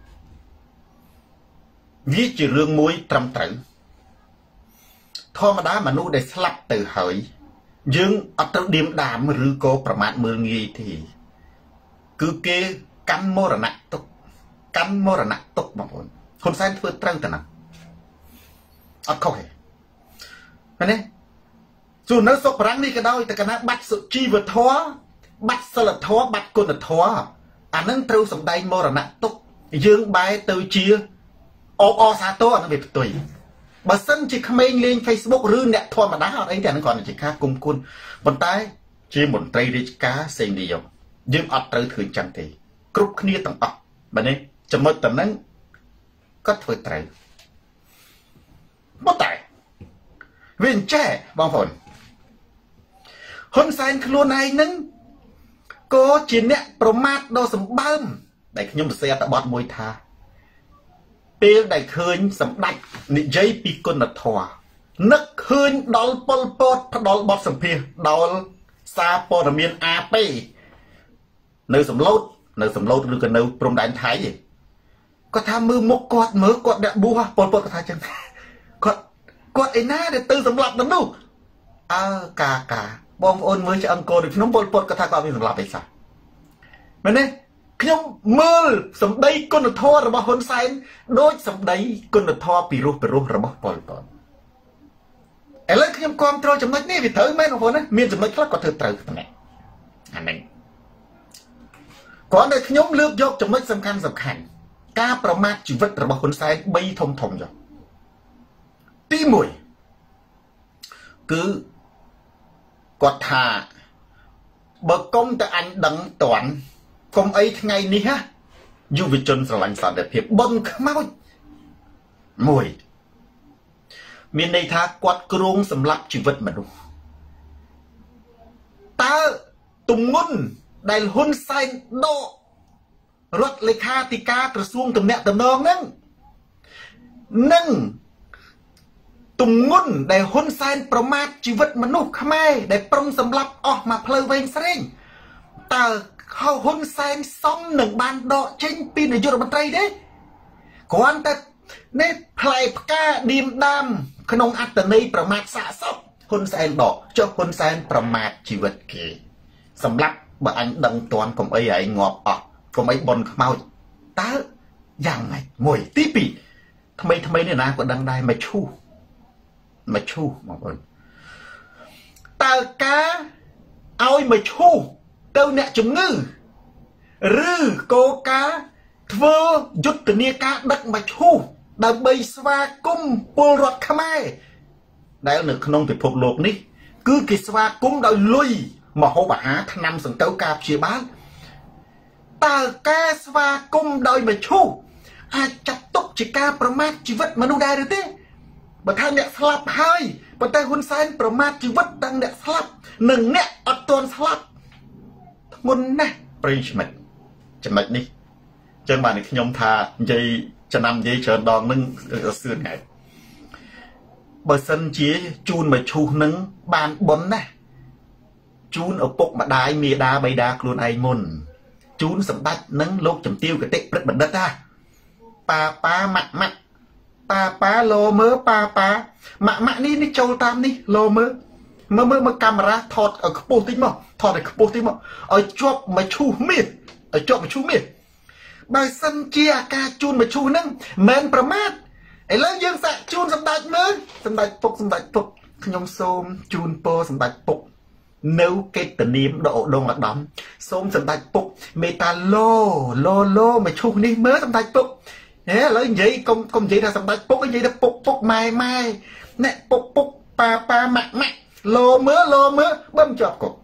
S1: วิจิเรื่องมวยตรำตรึงธรรมดามนุษย์ได้สลับเตยเหยยึงอัตเดียมดามหรือโกประมาทมืองีทีคือเกกันมรณะตกบางคนคนใส่เพื่อตรังแต่นั้นอัดเข้าให้อันนี้ส่วนนักสกปรกนี่ก็ได้แต่กันนะบัตรสุจีวท้อบัตรสลัดท้อบัตรกุนท้ออันนั้นเท่าสำได้มรณะตกยืงใบเตยเชียอซาโต้อันนั้นเป็นตัวบัตรสั้นจีขมิ้นเลี้ยงเฟซบุ๊กหรือเนี่ยทัวร์มาด่าอะไรแต่นั่นก่อนจีค่ากุมคุณบนใต้จีบนไตรดิจกาเซนดียมยืมอัดเตยถือจังทีกรุ๊ปนี้ต่างอัดแบบนี้จะหมดแต่นั้นก็ถือไตรบ่แต่เวียนแจ้บางคนคนใส่ขลุ่นไอ้นั้นก็จีเนี่ยประมาทโดยสมบัติได้ขยมเสียแต่บอดมวยทาเปียได้เคยสำได้นิจัยปีกนทัวนึกเคยดอลปอลปอดดอลบอดสัมเพียดอลซาปอร์เมียนอาเป้ในสำโลดหรือกันในปรมด่านไทยก็ทำมือมกกอดมือกอดเดบัวปอดก็ทำจังกอดไอ้หน้าเดี๋ยวตื่นสำหรับนั่นดูกบอมโอนมือจะอังโกดิน้องปอดก็ทำก็มีสำหรับไปซะมันเนี่ยขยมมือสำได้กุนทอระบฮอนไซน์โดยสำได้กุนทอปีรูระบปอดไอ้เรื่องขยมความตรอจำนวนนี่วิถีแม่ของผมนะมีจำนวนคลักก็เธอตรอตรงไหนอันนี้ก่อนในขยมเลือกยกจำนวนสำคัญการประมาทชีวิตระบคนไซน์ใบทมอยู่ตีมวยคือกอดทาเบิกกงแต่อันดังตอนกงไอ้ไงนี่ฮะยูวิจนสลังสารเพียบบนขมาวมวยมีในทางกวาดกรุงสำหรับชีวิตมนุษย์ตาตุ่มงุนได้หุ่นไซโดรถเลขาธิการกระทรวงตำแหน่งตำนองนั่งตุ tùng ngôn để hôn sen pro mát chỉ vật mà nụ khmai để prong sầm lấp mà phơi ven sring tờ khâu hôn sen xong nâng ban đọ trên pin để vô được bàn tay đấy còn ta nên play ca điềm đam khăn ông ăn tận đây pro mát xả sóc hôn sen đọ cho hôn sen pro mát chỉ vật kì sầm lấp bà anh đăng toàn cùng ấy ngọt cùng ấy bồn mau ta dạng này mùi tí bịทำไมเนี่ยนะก็ดังได้มาชูมองคนตากาเอามาชูเต้าเนี่ยจุงงือหรือโกกาทเวยุตเนียกาดักมาชูดาวใบสวากุมปูรถขมายได้หนึ่งขนมติดพบโลกนี้คือกิสวากุมดาวลุยมาโหบหาทนำสังเกตกาบเชียบ้านตากาสวากุมดาวมาชูอาจจับตกจิกาประมาทชีวิตมนุษย์ได้หรือเปล่าบัดท่านเนี่ยสลับให้บัดแต่หุ่นไซน์ประมาทชีวิตดังเนี่ยสลับหนึ่งเนี่ยอัดตัวสลับงุนนะปริชเมตจำเป็นนี่เจ้าบ้านนี่ขยมทาใจจะนำใจเชิญดองนึงเสื่อไงเบอร์ซันเจี๋ยจูนมาชูนึงบานบนนะจูนเอาปกมาได้มีดาใบดากลูนไอมุนจูนสมบัตินึงโลกจำติ้วกับเตะปริบบันดัตาป้ามัดป้าโลเมื่อป้ามะนี่โจตามนี่โลเมื่อกำระถอดเอากระโปรงทิ้งมั้งถอดเอากระโปรงทิ้งมั้งเอาจอบมาชูมีดบางสันเจียกาจูนมาชูนั่งเมนประมาทไอ้เรื่องยังสะจูนสำดัดมือสำดัดปกขยมโสมจูนโปสำดัดปกเนื้อเกตนิมโดงหลักดำโสมสำดัดปกเมตาโลมาชูนี่เมื่อสำดัดปกเนี่ยแล้วอย่างนี้công gì là sắm bạch bốc cái gì đó bốc mai nè bốc pa mẹ lô mưa bấm chọt cột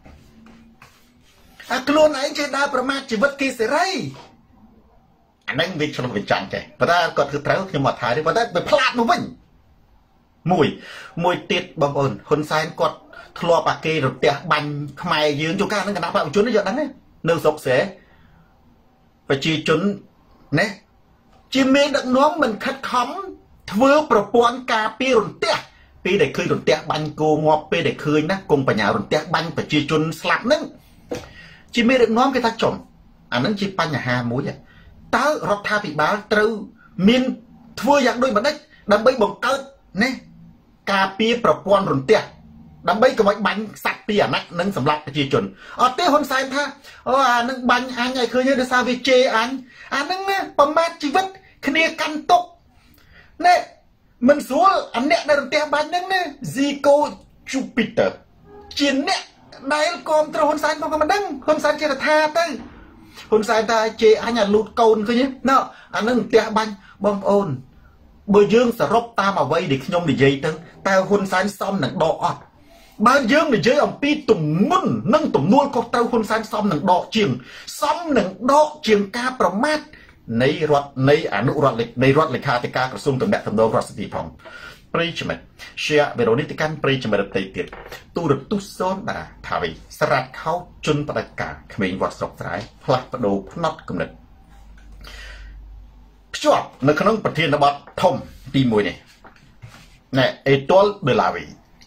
S1: luôn ấy chơi đaประมาทชีวิตกี่สิไรอันนั้นวิชาวิจารณ์ใจเพราะถ้าก็คือเท้าขึ้นมาถ่ายได้เพราะถ้าไปพลาดมาวิ่งมวยติดบางคนคนซ้ายกดทะเลาะปากเกยหรือเตะบันขมายยืนจุกการนั่งกันนะพระอุจุนนี่เยอะนั่นเนี่ยเนื้อสกเสไปจีจุนเนี่ยจีเมดักน้องมันคัดค้ำทว่าประปวนกาปีรุนเตะปีเด็กคืนรุนเตะบันโกงอปีเด็กคืนนะกงปัญญารุนเตะบันไปจีจุนสลับนึงจีเมดักน้องก็ทักจมอันนั้นจีปัญหาหมูเนี่ยเต้ารถทาปีบ้าตรูมินทว่าอยากด้วยมันได้ดับเบิลบังเกิดเนี่ยกาปีประปวนรุนเตะดับเบิลก็ไม่บันสักปีอ่ะนักนั่งสำหรับจีจุนเต้คนใส่ท่านั่งบันอันใหญ่คือเนี่ยเดซาวิเจอันนั้นเนี่ยประมาทชีวิตคณีกันตกเนี่ยมันสวยอันเนี้ยในรุ่นเตียบันนั่นเนี่ยซีโกจูปิเตอร์จีนเนี่ยในกรมตรคนสายพวกมันดังคนสายเจตท่าตั้งคนสายตาเจอันนี้ลูดโกนคือเนี่ยเนาะอันนั้นเตียบันบอมโอนเบอร์ยื่นสรบตามเอาไว้เด็กยมเด็กใหญ่ตั้งแต่คนสายซ้อมหนังดอกบ้านยื่นเด็กใหญ่อมปีตุ่มมุ่นนั่งตุ่มนวลก็เต้าคนสายซ้อมหนังดอกเจียงซ้อมหนังดอกเจียงกาประมาทในรัฐในอนุรัฐในรัฐเลขาธิการกระทรวงต่างๆทำโดยรัฐสติพงศ์ปริชเมตเชียเบโรนิติการปริชเมตเตติดตูรตุโซนดาทาวีสลัดเข้าจุนประกาศเขมรวัดสกสายพลัดประดูพนัดกำเนิดชอบในขนมประเทศนบัตทมตีมวยเนี่ยเอตัวเบลาวี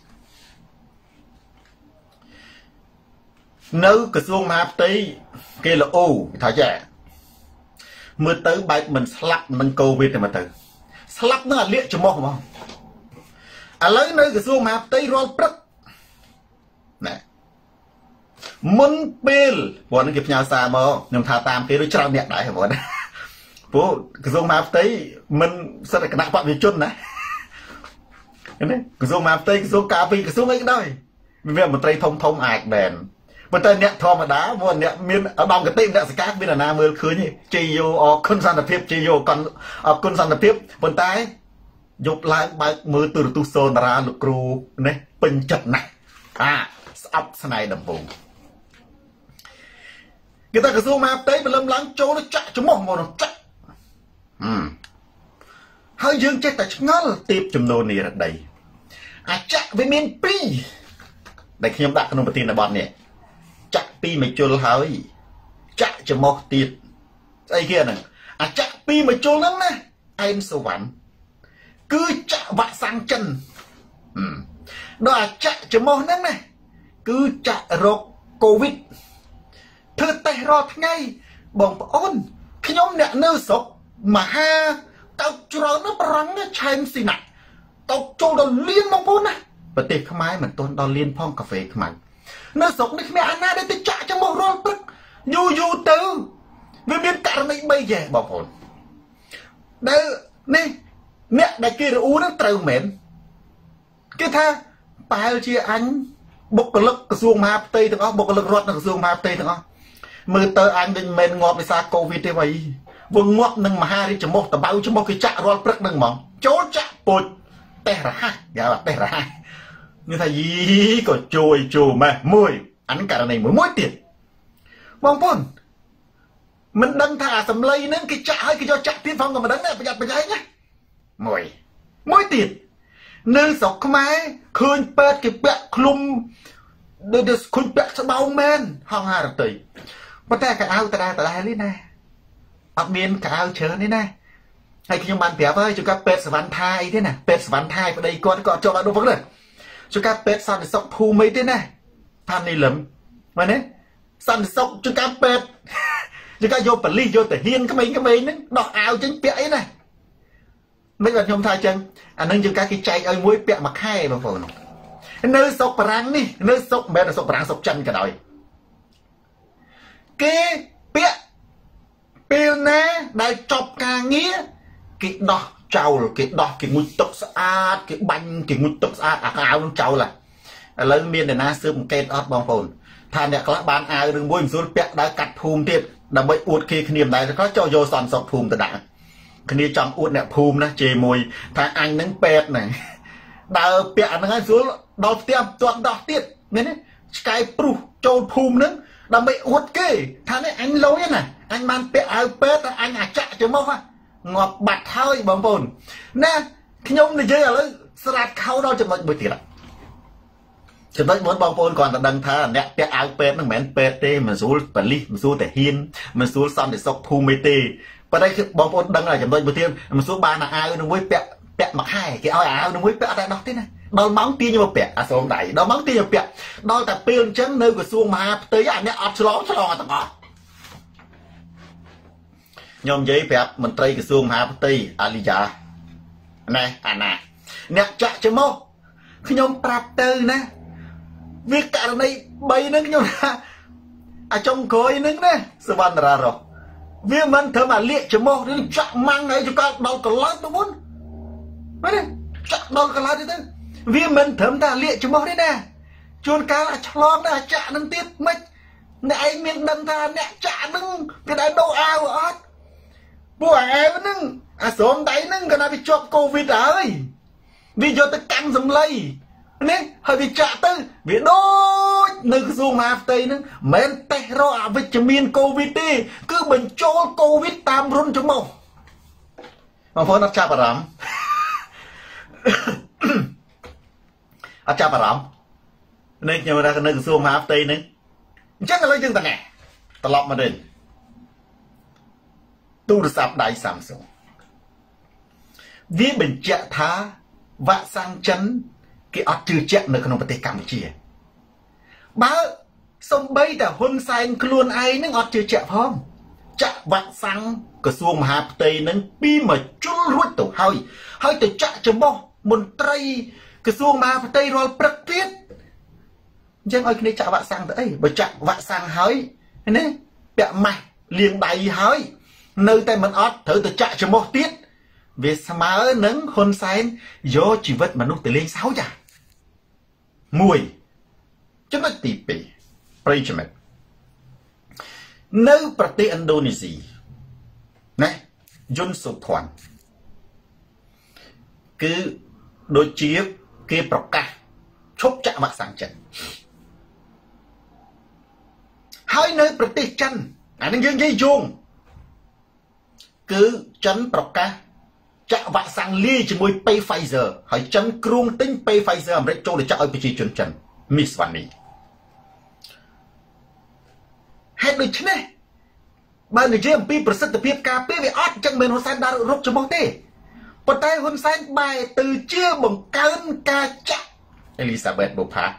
S1: ในกระทรวงมหาดไทยเกลโอถ่ายแย่เมื่อเติมใบมันสลับมันโควิดเนี่ยมาเติมสลับนั่นเลี้ยจมูกมั้งอะไรในกระทรวงมหาดไทยรอปรักเนี่ยมันเป็นวันนี้เก็บยาซาโมยำทาตามที่รู้จักเนี่ยได้เหรอวะพวกกระทรวงมหาดไทยมันสถานะปะวิจุนนะนี่กระทรวงมหาดไทยกระทรวงกาปีกระทรวงอะไรก็ได้มีเรื่องมันไตรทมอาจแดนมันแต่เนี่ยทอมาดาวันเนี่ยมีเอาดองกระติ้งเนี่ยสกัดมีแต่นามือคืนนี่จีโยออกคนสันตะเพียบจีโยก่อนออกคนสันตะเพียบบนใต้ยกลายใบมือตื่นตุโซนราลูกครูเนี่ยเป็นจัดหนักอัพสไนด์ดำบงกีตากระทรวงมาเต้ไปเริ่มล้างโจ้แล้วจะมองมองจะให้ยืงใจแต่ชงั้นตีบจำนวนนี่ระดับอาจจะวิมินปีในขยมดักขนมปฏินบอลเนี่ยจักปีไม่จุลหายจักจะมอกตีดไอ้เกี้ยนึงจักปีไม่จุลนั้นนะไอ้สวรรค์คือจักวะสังจัน đó là chạy cho mô nâng này cứ chạy rột Covid thưa tay rọt ngay bỏng ôn khi nhóm nẹ nơ sốc mà ha tao cho nó rắn chanh xì nặng tao cho nó liên mong bốn này và tiệc khám ái mình tôn đó liên phong cà phê khám ái nơ sốc này mẹ anh đây tôi chạy cho mô rôn tức dù tư vì biến cả này bây giờ bỏng ôn đây nè mẹ đại kia uống nó trâu mến cái tha bài chia anh bốc lực cái xuông mà tây thằng ó bốc lực rót cái xuông mà tây thằng ó mưa tơ anh định men ngọt với xa Covid thế vậy vương ngọt nâng mà hai đi chấm một tờ bao chấm một cái chạ rồi prất nâng mỏng chốt chạ bột tè ra dạ tè ra như thế gì có chui mà mùi anh cả này mới tiền mong phun mình đăng thả sầm lây nâng cái chạ hay cái cho chạ tiên phong rồi mà đăng này bây giờ nhá mùi tiền nơi sọc không ai khơi bẹt cái bẹt klum được khơi bẹt sẽ bao men hong hà được tỷ mà ta cái áo ta đây lên này học miên cái áo chớ thế này hay khi chúng bạn bẻ với chúng ta bẹt svan thai thế này bẹt svan thai vào đây con cho bạn đúng không này chúng ta bẹt xong thì sọc thu mấy thế này than này lắm mà đấy xong thì sọc chúng ta bẹt chúng ta vô bẩn ly vô để hiên cái mấy nó đọt áo chính bẹt này mấy bạn không thay chân anh nâng chúng ta cái chay ơi muối bẹt mặc hai mà phổ nơi sọc răng đi nơi sọc mẹ là sọc răng sọc chân cả đời cái bịa bịa nè đại chọc ca nghĩa cái đỏ trâu cái đỏ cái ngụy tộc sát cái bánh cái ngụy tộc sát cái áo nó trâu là lớn miền để na xưa một cây ớt bong phồn than đẹp các bạn áo đừng bôi xuống bịa đã cắt phùm tiệt đã bị uột kia niềm này có cho vô sòn sọc phùm từ đã cái này trong uột nè phùm đó chê mùi thằng anh nâng pet này đào bịa nó ngay xuống đào tiêm toàn đào tiệt nên cái pru trâu phùm nữa đã bị uất kì thằng này anh lối này anh mang bẹ áo pet anh chạ cho mốc á ngọt bạch hơi bóng bồn nè khi nhông này chơi là sạch khâu đâu cho mình bữa tiệt cho tới muốn bóng bồn còn là đăng thà nè bẹ áo pet nó mến pet tê mà số bản ly mà số để hiên mà số xong để sọc thu mê tê và đây bóng bồn đăng là cho tôi bữa tiên mà số ba là áo nó mới bẹ mặc hai cái áo nó mới bẹ đại đọc thế này đôi móng tia như một bẹ xuống đẩy đôi móng tia như một bẹ đôi tập piên chân nơi của xuông mà tới anh ấy ọt cho tao ngọt nhom giấy bẹ mình tây cái xuông mà tây alija này nè nè chạy cho mô khi nhom prap tư nè việc cả này bay nâng nhom ra trong khối nâng nè sự ban ra rồi việc mình thở mà liệt cho mô nên chạy mang ấy cho các đâu có lát đúng không đấy chạy đâu có lát đấy vì mình thấm ta liệt cho mô đấy nè chuồn cá là chlong nè chạ nâng tiết mạch nè anh miệng đâm ta nè chạ nâng cái đá đâu ao ớt bùa áo nâng xuống đáy nâng cái này bị chọc Covid ơi vì do ta căng dùm lây nên hơi bị chạ tư vì đôi nâng dù mà tây nâng mến tê rõ vitamin Covid đi cứ bình chôl Covid tam run cho mô mà phó nó chạp ở rắm chạp ở rắm nên nhờ ra nâng dù mà tây nâng chắc là lấy chân ta nè ta lọc mà đến tu được sạp đáy Samsung vì bình chạ thá vạ sang chân cái ọt trừ chạ nơi không thể Campuchia báo xong bây ta hôn xanh luôn ai nâng ọt trừ chạ phong chạ vạ sang cái xuông mà hạp tây nâng bi mà chút ruột tổ hơi tổ chạ cho bó một tray cái xuông mà hạp tây rồi bật tiết chẳng ơi cái này chạ vạ sang tới bởi chạ vạ sang hơi nên bẹ mạch liền đầy hơi nơi tay mình ọt thử tổ chạ cho bó tiết vì sao mà nâng hôn xanh do chỉ vật mà nút từ lên 6 chả mùi cho nó tỉ bì preachment nơi Prati Indonesia này Jun Suk Thwan cứ đôi chiếc kia bọc ca chốt chạm mặt sang chân hai nơi Prati chân anh đang dây chuông cứ chân bọc ca chạm vạ sang ly chỉ mùi pay Pfizer hỏi chân kruông tính pay Pfizer mà cho để chạm ở vị chân chân Miss Vanny hết được chứ này bạn người chơi piប្រសិទ្ធភាពការពារវាអត់ចឹងមិនហ៊ុនសែនដើររົບចំហទេប៉ុន្តែហ៊ុនសែនបែរទៅជាបង្កើនការចាក់អេលីសាបេតបុផា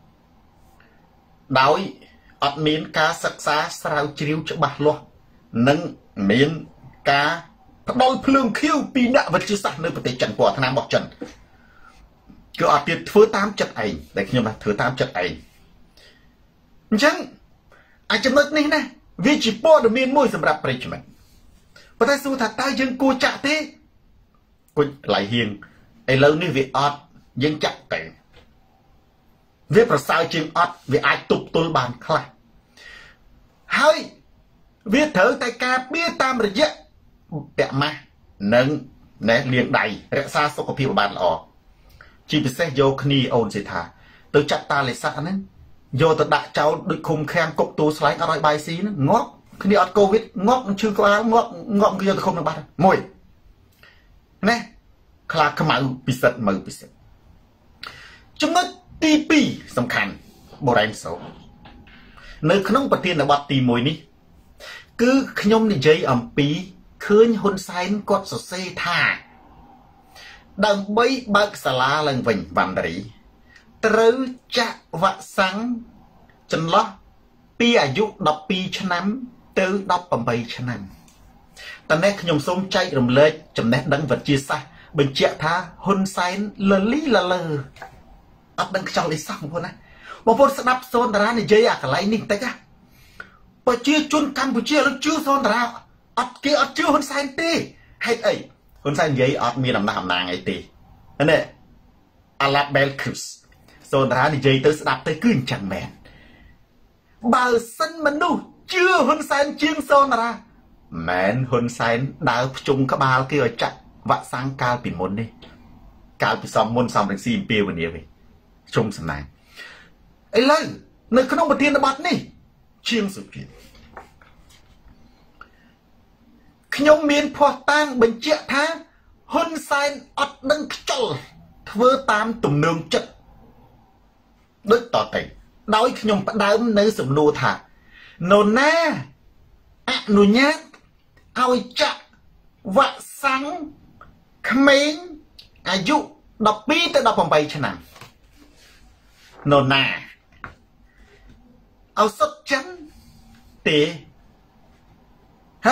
S1: ដោយអត់មានការសិក្សាស្រាវជ្រាវច្បាស់លាស់និងមានការផ្ដល់ភ្លើងខៀវពីអ្នកវិទ្យាសាស្ត្រនៅប្រទេសចិនពណ៌ថ្នាំរបស់ចិនគឺអត់ទៀតធ្វើតាមចិត្តឯងដែលខ្ញុំថាធ្វើតាមចិត្តឯងអញ្ចឹងអាចចំណុចនេះណាវាជាព័ត៌មានមួយសម្រាប់ប្រិយមិត្តប៉ុន្តែសួរថាតើយើងគួរចាក់ទេគុជឡៃហៀងឥឡូវនេះវាអត់យើងចាក់ទៅវាប្រសើរជាងអត់វាអាចទប់ទល់បានខ្លះហើយវាត្រូវតែការពារតាមរយៈពាក់ម៉ាស់និងណែលាងដៃរក្សាសុខភាពបានល្អជាពិសេសយកគ្នាអូនសេថាទៅចាក់តាលេសាហ្នឹងយកទៅដាក់ចោលដូចឃុំខាំងគុកទូស្លែងអត់ឲ្យបាយស៊ីហ្នឹងងាប់គ្នាអត់កូវីដងាប់នឹងឈឺក្បាលងាប់គឺយកទៅឃុំនៅបាត់មួយណែខ្លាខ្មៅពិសិដ្ឋមើពិសិដ្ឋចំណុចទី2សំខាន់បូរ៉ែនសូនៅក្នុងប្រធានបទទី1នេះគឺខ្ញុំនិយាយអំពីឃើញហ៊ុនសែនគាត់សរសេរថាដើម្បីបើកសាលាឡើងវិញវណ្ណរីត្រូវចាក់វ៉ាក់សាំងចន្លោះពីអាយុ12ឆ្នាំទៅ18ឆ្នាំតើនេះខ្ញុំសូមចែករំលែកចំណេះដឹងវិទ្យាសាស្ត្របញ្ជាក់ថាហ៊ុនសែនលលីលលើអត់ដឹងខ្យល់អីសោះបងប្អូនណាបងប្អូនស្ដាប់សូនតារានិយាយអាកន្លែងនេះតិចណាប្រជាជនកម្ពុជាលើជឿសូនតារាអត់គេអត់ជឿហ៊ុនសែនទេហេតុអីហ៊ុនសែននិយាយអត់មានអំណះអំណាងអីទេនេះអាឡាបែលឃឹសសូនតារានិយាយទៅស្ដាប់ទៅគឺអញ្ចឹងមែនបើសិនមនុស្សជឿហ៊ុនសែនជាងសូនតារាមែនហ៊ុនសែនដើរភ្ជុំក្បាលគេឲ្យចាក់វ៉ាក់សាំងកាលពីមុននេះកាលពីសំមុនសំរងស៊ីអំពីវនីវិញជុំសំណាងឥឡូវនៅក្នុងប្រធានបទនេះជាងសុភាពខ្ញុំមានភ័ស្តុតាងបញ្ជាក់ថាហ៊ុនសែនអត់ដឹងខ្ចល់ធ្វើតាមទំនើងចិត្តដូចតទៅដោយខ្ញុំផ្ដើមនៅសំណួរថានរណាអនុញ្ញាតឲ្យចាក់វ៉ាក់សាំងក្មេងអាយុ12ទៅ18ឆ្នាំនរណាឱសថចិនទេហ៎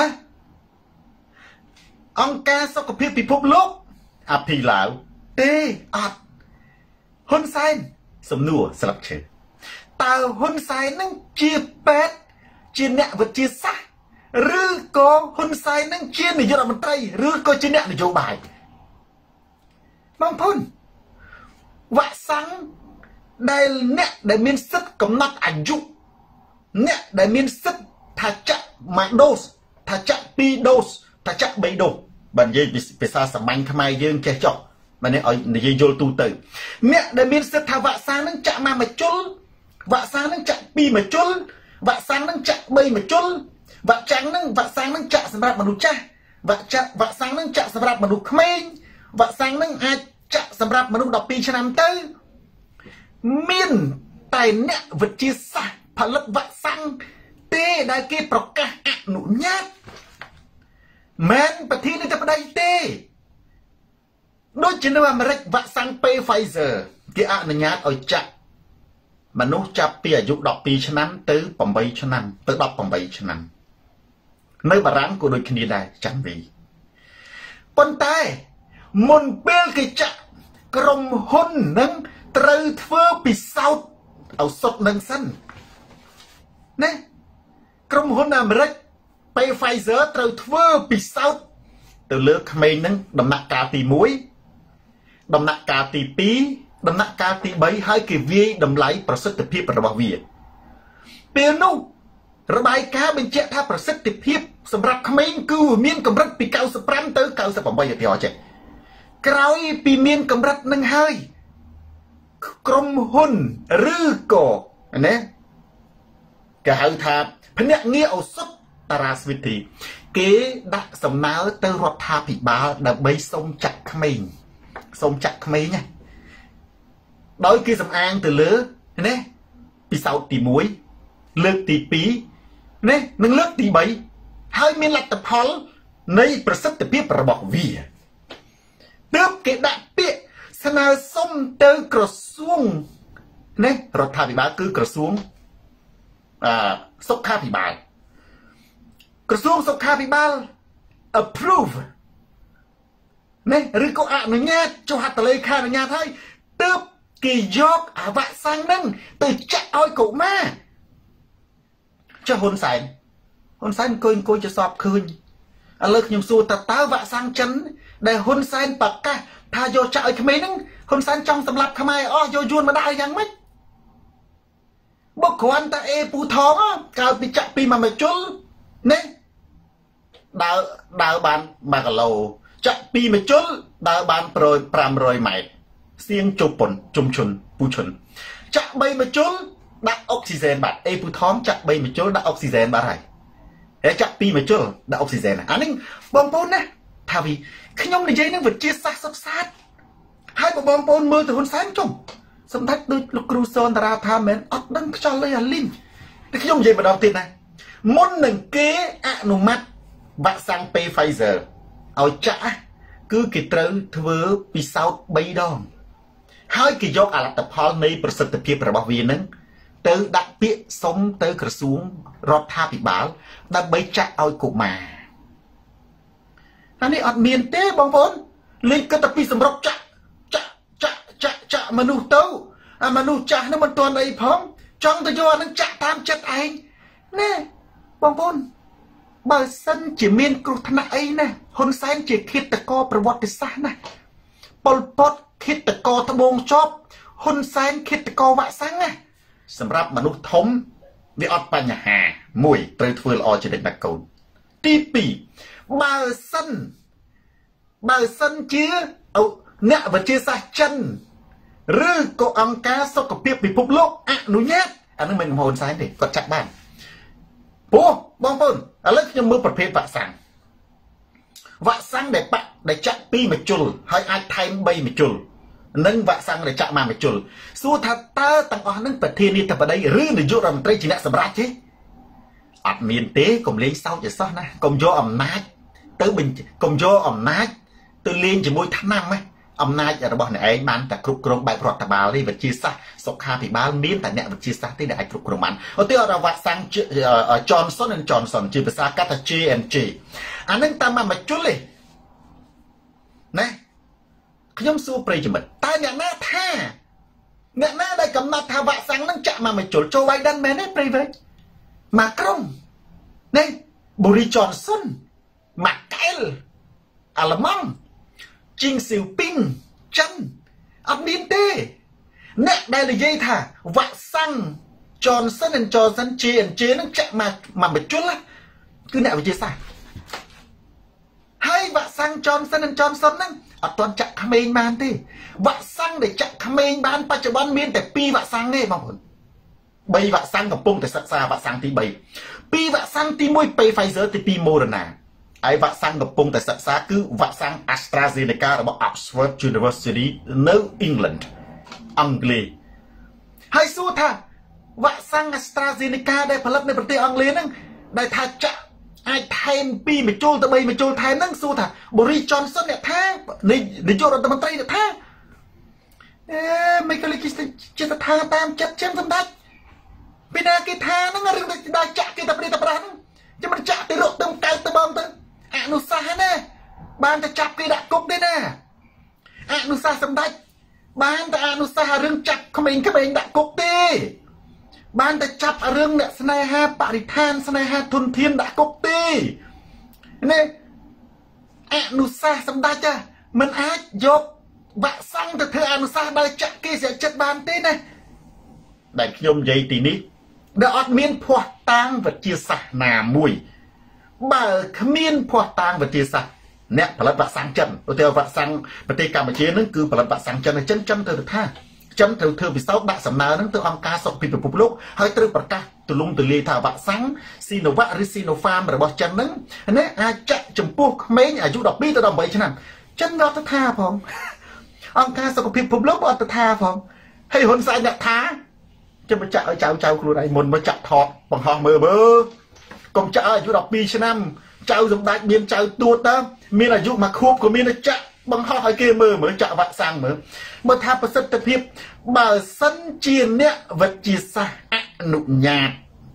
S1: អង្គការសុខភាពពិភពលោកអភិឡាវទេអត់ហ៊ុនសែនសំណួរស្លឹកឈើតើហ៊ុនសែននឹងជាពេទ្យជាអ្នកវិទ្យាសាស្ត្រឬក៏ហ៊ុនសែននឹងជានាយករដ្ឋមន្ត្រីឬក៏ជាអ្នកនយោបាយបងប្អូនវ៉ាក់សាំងដែលអ្នកដែលមានសិទ្ធិកំណត់អាយុអ្នកដែលមានសិទ្ធិថាចាក់1ដូសថាចាក់2ដូសថាចាក់3ដូសបើនិយាយភាសាសាមញ្ញខ្មែរយើងចេះចុះបើនេះឲ្យនិយាយយល់ទូទៅអ្នកដែលមានសិទ្ធិថាវ៉ាក់សាំងនឹងចាក់1ជុលវ៉ាក់សាំងនឹងចាក់2ជុលវ៉ាក់សាំងនឹងចាក់3ជុលវ៉ាក់សាំងនឹងចាក់សម្រាប់មនុស្សចាស់វ៉ាក់សាំងនឹងចាក់សម្រាប់មនុស្សក្មេងវ៉ាក់សាំងនឹងអាចចាក់សម្រាប់មនុស្ស12ឆ្នាំទៅមានតែអ្នកវិទ្យាសាស្ត្រផលិតវ៉ាក់សាំងទេដែលគេប្រកាសអនុញ្ញាតមែនប្រធានាធិបតីទេដូចជានៅអាមេរិកវ៉ាក់សាំង Pfizer គេអនុញ្ញាតឲ្យចាក់មនុស្សចាប់ពីអាយុ12ឆ្នាំទៅ8ឆ្នាំទៅ18ឆ្នាំនៅបារាំងក៏ដូចគ្នាដែរចាំវីប៉ុន្តែមុនពេលគេចាក់ក្រុមហ៊ុននឹងត្រូវធ្វើពិសោធន៍ឱសថនឹងសិនណាក្រុមហ៊ុនអាមេរិក Pfizer ត្រូវធ្វើពិសោធន៍ទៅលើក្មេងនឹងដំណាក់កាលទី1ដំណាក់កាលទី2ដំណាក់កាលទី3ហើយគេវាយតម្លៃប្រសិទ្ធភាពរបស់វាពេលនោះរបាយការណ៍បញ្ជាក់ថាប្រសិទ្ធភាពសម្រាប់ក្មេងគឺមានកម្រិតពី95ទៅ98ឧទាហរណ៍ចេះក្រោយពីមានកម្រិតនឹងហើយក្រុមហ៊ុនឬក៏ណាគេហៅថាភ្នាក់ងារឱសថតារាស្វីធីគេដាក់សំណើទៅរដ្ឋាភិបាលដើម្បីសុំចាក់ក្មេងណាដោយគេសំអាងទៅលើណាពិសោធន៍ទី1លើកទី2ណានិងលើកទី3ហើយមានលទ្ធផលនៃប្រសិទ្ធភាពរបស់វា tớp cái đạn bịa sân nào xong tới cửa xuống nè rồi thà bị bà cứ cửa xuống sốc kha bị bà cửa xuống sốc kha bị bà approve nè rồi có ạ nó nha cho hạt tà lê kha nó nha thôi tớp kỳ dọc vạ sang nâng từ chạy ôi cậu ma cho hôn sánh coi cho sọp khơi lực nhung xua ta táo vạ sang chân để hôn sánh bạc ca tha vô chạy cái mấy nâng hôn sánh trong tầm lập khám ai vô dùn mà đại dàng mấy bốc khoan ta bù thóng cao bị chạy pi mà mày chul nè đào bàn mà cả lầu chạy pi mày chul đào bàn rồi pram rồi mày xiên chụp bồn chum chun pu chun chạy bay mà chul đặt oxygen bạc bù thóng chạy bay mà chul đặt oxygen bạc này để chạy pi mà chul đặt oxygen này anh ấy bom bồn nè thà vì khi nhông này dây nó vượt chia xa sắp sát hai bộ bom bồn mưa từ hôn sáng chung xong thách đôi lục cru son ta ra tham mến ớt đăng cho lấy à linh thì khi nhông dây vào đầu tiên này môn nâng kế nụ mắt vạ sang Pfizer ở chả cứ kỳ trâu thưa vì sao bay đòn hai kỳ dọc là tập hall nàyประสิทธิភាពរបស់វានឹងទៅដាក់ពាក្យសុំទៅក្រសួងរដ្ឋាភិបាលដើម្បីចាក់ឲ្យកុមារអានេះអត់មានទេបងប្អូនលេងគិតតែពីសម្រុកចាក់មនុស្សទៅមនុស្សចាស់នោះមិនទាន់អីផងចង់ទៅយកអានឹងចាក់តាមចិត្តឯងណែបងប្អូនបើសិនជាមានគ្រោះថ្នាក់អីណាហ៊ុនសែនជាឃាតករប្រវត្តិសាស្ត្រណាប៉ុលពតឃាតករត្បូងចប់ហ៊ុនសែនឃាតករវ៉ាក់សាំងណាសម្រាប់មនុស្សធំវាអត់បញ្ហាមួយត្រូវធ្វើល្អជានិច្ចណាកូនទី2បើសិនជាអ្នកវិទ្យាសាស្ត្រចិនឬក៏អង្គការសុខភាពពិភពលោកអនុញ្ញាតអានឹងមិនហ៊ុនសែនទេគាត់ចាក់បានព្រោះបងប្អូនឥឡូវខ្ញុំមើលប្រភេទវ៉ាក់សាំងដែលចាក់2ម្ជុលហើយអាចថែម3ម្ជុលនិងវ៉ាក់សាំងដែលចាក់1ម្ជុលសួរថាតើទាំងអស់នឹងប្រធានាធិបតីឬនាយករដ្ឋមន្ត្រីជាអ្នកសម្រេចទេអត់មានទេកុំលេងសើចឲ្យសោះណាកុំយកអំណាចទៅលេងជាមួយថ្នាំណាអំណាចរបស់អ្នកឯងបានតែគ្រប់គ្រងបែបរដ្ឋបាលទេវិទ្យាសាស្ត្រសុខាភិបាលមានតែអ្នកវិទ្យាសាស្ត្រទេដែលអាចគ្រប់គ្រងបានឧទាហរណ៍វ៉ាក់សាំង Johnson & Johnson ជាភាសាកាត់ថា J&J អានឹងតាម1ជុលទេណាខ្ញុំសួរប្រិយមិត្តតើអ្នកណាដែលកំណត់ថាវ៉ាក់សាំងនឹងចាក់1ជុលចូល Biden មែនទេប្រិយមិត្ត Macron នេះ Boris Johnson Merkel អាល្លឺម៉ង់ជីងស៊ីវពីងចិនអត់មានទេអ្នកដែលនិយាយថាវ៉ាក់សាំង Johnson & Johnson J&J នឹងចាក់មកបញ្ជុលគឺអ្នកវិទ្យាសាស្ត្រហើយវ៉ាក់សាំង Johnson & Johnson ហ្នឹងអត់ទាន់ចាក់ក្មេងបានទេវ៉ាក់សាំងដែលចាក់ក្មេងបានបច្ចុប្បន្នមានតែ2វ៉ាក់សាំងទេបងប្អូន3វ៉ាក់សាំងកំពុងតែសិក្សាវ៉ាក់សាំងទី3 2វ៉ាក់សាំងទី1 Pfizer ទី2 Moderna ហើយវ៉ាក់សាំងកំពុងតែសិក្សាគឺវ៉ាក់សាំង AstraZeneca របស់ Oxford University នៅ England អង់គ្លេសហើយសួរថាវ៉ាក់សាំង AstraZeneca ដែលផលិតនៅប្រទេសអង់គ្លេសហ្នឹងដែលថាចាក់អាចថែម2ម្ជុលទៅ3ម្ជុលថែមហ្នឹងសួរថា Boris Johnson អ្នកថានាយករដ្ឋមន្ត្រីអ្នកថាមិនក៏លេខចិត្តថាតាមចិត្តចឹងសម្ដេចពីណាគេថាហ្នឹងរឿងដែលចាក់គេតែព្រាតប្រាស់ហ្នឹងចាំមិនចាក់ទៅរកទៅកៅទៅបងទៅអនុសាសន៍ណាបានតែចាប់គេដាក់គុកទេណាអនុសាសន៍សម្ដេចបានតែអនុសាសន៍រឿងចាប់ក្មេងដាក់គុកទេបានតែចាប់រឿងអ្នកស្នេហាបរិស្ថានស្នេហាធនធានដាក់គុកទេនេះអនុសាសន៍សម្ដេចមិនអាចយកវ៉ាក់សាំងទៅធ្វើអនុសាសន៍ដល់ចាក់គេស្រាក់ចិត្តបានទេណាដែលខ្ញុំនិយាយទីនេះដែលអត់មានភ័ស្តុតាងវិទ្យាសាស្ត្រណាមួយបើគ្មានភ័ស្តុតាងវិទ្យាសាស្ត្រអ្នកផលិតវ៉ាក់សាំងចិនឧទាហរណ៍វ៉ាក់សាំងប្រទេសកម្ពុជានឹងគឺផលិតវ៉ាក់សាំងចិនចិនត្រូវថាចិនត្រូវធ្វើពិសោធន៍ដាក់សំណើនឹងទៅអង្គការសុខភាពពិភពលោកហើយត្រូវប្រកាសទូលំទូលាយថាវ៉ាក់សាំង Sinovac ឬ Sinopharm របស់ចិននឹងណាអាចចាក់ចំពោះក្មេងអាយុ12ទៅ18ឆ្នាំចិនអត់ទៅថាផងអង្គការសុខភាពពិភពលោកអត់ទៅថាផងហើយហ៊ុនសែនអ្នកថាចាំមកចាក់ឲ្យចៅខ្លួនឯងមុនមកចាក់ថតបង្ហោះមើលកុំចាក់អាយុ12ឆ្នាំចៅសម្ដេចមានចៅទួតតើមានអាយុមួយខួបក៏មានចាក់ bằng họ hỏi kia mơ mới chọn vạn sang mở tha bật sân tập hiệp bà sân chiên nè vật chia xa nụ nhạt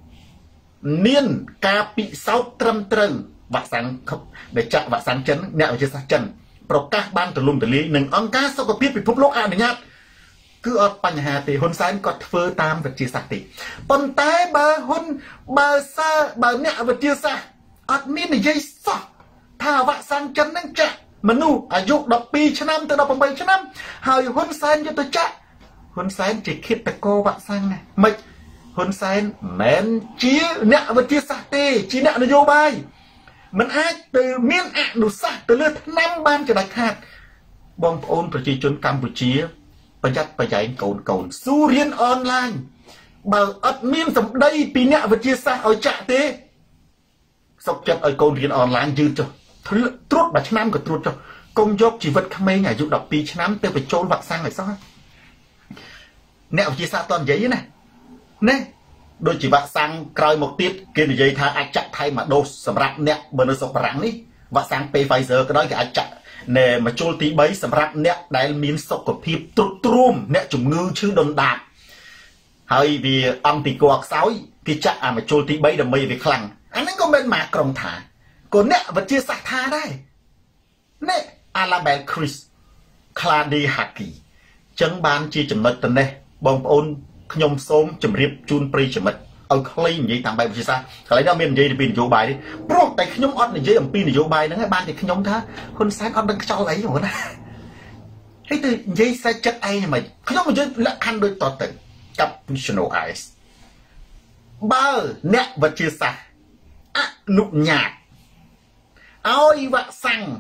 S1: niên ca bị sáu trăm trần vạn sang không để chọn vạn sang chân nè chia xa chân pro các ban từ lùm từ lý nâng ông cá sau có biết bị phúc lốc để nhát cứ ởปัญหาthì hôn sáng có phơ tam vật chia xa thì còn tay bà hôn bà xa bà nè vật chia xa admin này dây sọ thà vạn sang chân nâng chạy mà nuอายุ10 ปีឆ្នាំទៅ18ឆ្នាំហើយហ៊ុនសែនយកទៅចាក់ហ៊ុនសែនជាឃាតករវ៉ាក់សាំងណាមិនហ៊ុនសែនមិនជាអ្នកវិទ្យាសាស្ត្រទេជាអ្នកនយោបាយមិនអាចទៅមានអនុសាសន៍ទៅលើឆ្នាំបានចដាច់ខាតបងប្អូនប្រជាជនកម្ពុជាប្រយ័ត្នប្រយែងកូនស៊ូរៀនអនឡាញបើអត់មានសម្ដីពីអ្នកវិទ្យាសាស្ត្រឲ្យចាក់ទេសុខចិត្តឲ្យកូនរៀនអនឡាញយឺតចុះត្រួតមួយឆ្នាំក៏ត្រួតចុះកុំយកជីវិតក្មេងអាយុ12ឆ្នាំទៅបញ្ចូលវ៉ាក់សាំងឲ្យសោះអ្នកវិទ្យាសាស្ត្រតនិយាយណាដូចជាវ៉ាក់សាំងក្រោយមកទៀតគេនិយាយថាអាចចាក់ថៃមួយដូសសម្រាប់អ្នកបើនៅស្រុកបារាំងនេះវ៉ាក់សាំង Pfizer ក៏ដោយគេអាចចាក់ណែមកជុលទី3សម្រាប់អ្នកដែលមានសុខភាពទ្រុឌទ្រោមអ្នកជំងឺឈឺដុនដាបហើយវាអង្គទីកខ្សោយគេចាក់អាមកជុលទី3ដើម្បីវាខ្លាំងអាហ្នឹងក៏មិនមកក្រុមថាក៏អ្នកវិទ្យាសាស្ត្រថាដែរនេះ Alabel Chris Clady Haki ចឹងបានជាចំណុចទៅនេះបងប្អូនខ្ញុំសូមជម្រាបជូនប្រិយមិត្តឲ្យខ្លីនិយាយតាមបែបវិទ្យាសាស្ត្រកន្លែងនោះមាននិយាយពីនយោបាយទេព្រោះតែខ្ញុំអត់និយាយអំពីនយោបាយហ្នឹងឯងបានតែខ្ញុំថាហ៊ុនសែនអត់ដឹងខ្យល់អីហ្មងណាហើយទៅនិយាយសាច់ចិត្តឯងហ្មងខ្ញុំនិយាយលក្ខខណ្ឌដូចតទៅ Cappuccino Ice បើអ្នកវិទ្យាសាស្ត្រអនុញ្ញាតឲ្យវ៉ាក់សាំង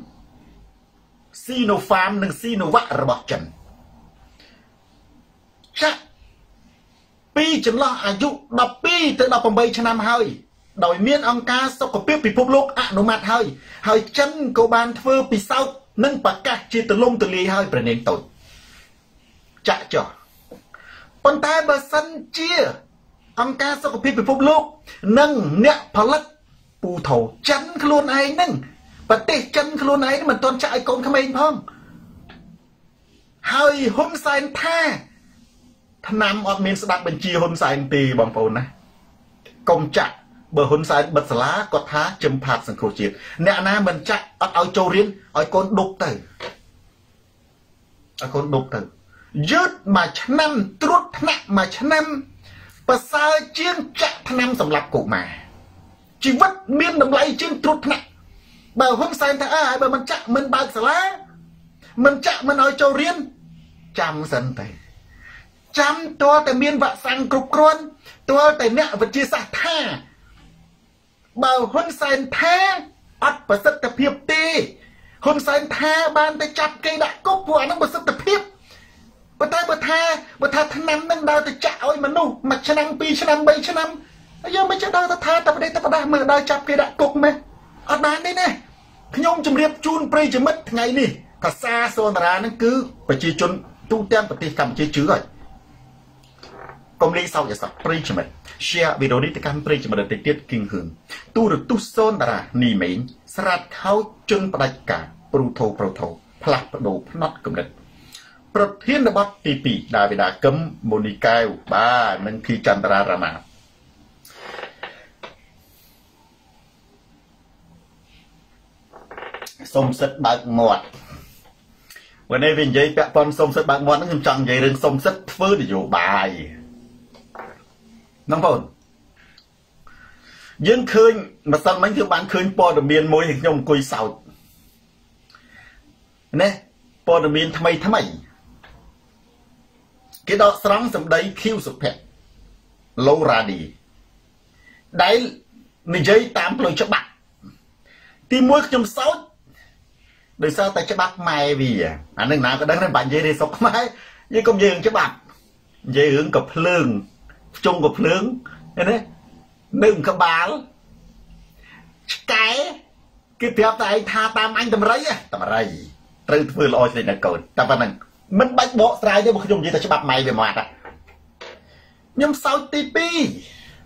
S1: Sinopharm និង Sinovac របស់ចិនចាក់ពីចន្លោះអាយុ12ទៅ18ឆ្នាំហើយដោយមានអង្គការសុខភាពពិភពលោកអនុម័តហើយចិនក៏បានធ្វើពិសោធន៍និងប្រកាសជាទូលំទូលាយហើយប្រណេងតូចចាក់ចុះប៉ុន្តែបើសិនជាអង្គការសុខភាពពិភពលោកនិងអ្នកផលិតពូថោចិនខ្លួនឯងហ្នឹងប្រទេសចិនខ្លួនឯងមិនទាន់ចាក់ឲ្យកូនក្មេងផងហើយហ៊ុនសែនថាឆ្នាំអត់មានស្ដាប់បញ្ជាហ៊ុនសែនទេបងប្អូនណាកុំចាក់បើហ៊ុនសែនបិទសាលាគាត់ថាជឹមផាតសង្គ្រោះជាតិអ្នកណាមិនចាក់អត់ឲ្យចូលរៀនឲ្យកូនដប់ទៅឲ្យកូនដប់ទៅយឺតមួយឆ្នាំត្រួតថ្នាក់មួយឆ្នាំប្រសើរជាងចាក់ឆ្នាំសម្រាប់កុមារជីវិតមានតម្លៃជាងត្រួតថ្នាក់បើហ៊ុនសែនថាបើមិនចាក់មិនបើកសាលាមិនចាក់មិនឲ្យចូលរៀនចាំសិនទៅចាំតើតែមានវ៉ាក់សាំងគ្រប់គ្រាន់តើតែអ្នកវិទ្យាសាស្ត្រថាបើហ៊ុនសែនថាអត់ប្រសិទ្ធភាពទេហ៊ុនសែនថាបានតែចាប់គេដាក់គុកព្រោះអានឹងប្រសិទ្ធភាពប៉ុន្តែបើថាឆ្នាំនឹងដើរទៅចាក់ឲ្យមនុស្សមួយឆ្នាំ2ឆ្នាំ3ឆ្នាំយើងមិនចេះដើរទៅថាតែប្រទេសតែប្រដាស់មើលដើរចាប់គេដាក់គុកមែនអត់បានទេណាខ្ញុំជម្រាបជូនប្រិយមិត្តថ្ងៃនេះភាសាសូនតារានឹងគឺប្រជាជនទូទាំងប្រទេសកម្ពុជាជឿហើយកុំលេងសើចឲ្យសោះប្រិយមិត្ត share វីដេអូនេះទៅកាន់ប្រិយមិត្តទៀតគីងហឿងទូរទស្សន៍សូនតារានីមេងស្រាតខោជន់ផ្ដាច់ការប្រូថូផ្លាស់ប្ដូរផ្នត់គំនិតប្រធានបទទី2ដាវីដាកឹមម៉ូនីកែវបាទនិងភីចន្ទរារ៉ាម៉ាសុំសិទ្ធបើកមាត់วันนี้វិញនិយាយពាក់ព័ន្ធសុំសិទ្ធបើកមាត់ហ្នឹងខ្ញុំចង់និយាយរឿងសុំសិទ្ធធ្វើនយោបាយបងប្អូនយើងឃើញម្សិលមិញគឺបានឃើញព័ត៌មានមួយខ្ញុំអង្គុយសោតណាព័ត៌មានថ្មីគេដកស្រង់សម្ដីឃីវសុភ័ក្រឡូរ៉ាឌីដែលនិយាយតាមផ្លូវច្បាប់ទី1ខ្ញុំសោតដោយសារតែច្បាប់ខ្មែរវាអានឹងណាក៏ដឹងដែរបាច់និយាយទេសុកខ្មែរយើងកុំនិយាយរឿងច្បាប់និយាយរឿងក៏ភ្លើងខ្ជុំក៏ភ្លើងឃើញទេនៅក្បាលឆ្កែគេប្រាប់តែឯងថាតាមអញតម្រៃត្រូវធ្វើល្អឆ្លេចដល់កូនតែប៉ុណ្្នឹងមិនបាច់បកស្រាយទេបើខ្ញុំនិយាយតែច្បាប់ម៉ៃវាមកខ្ញុំសោចទី2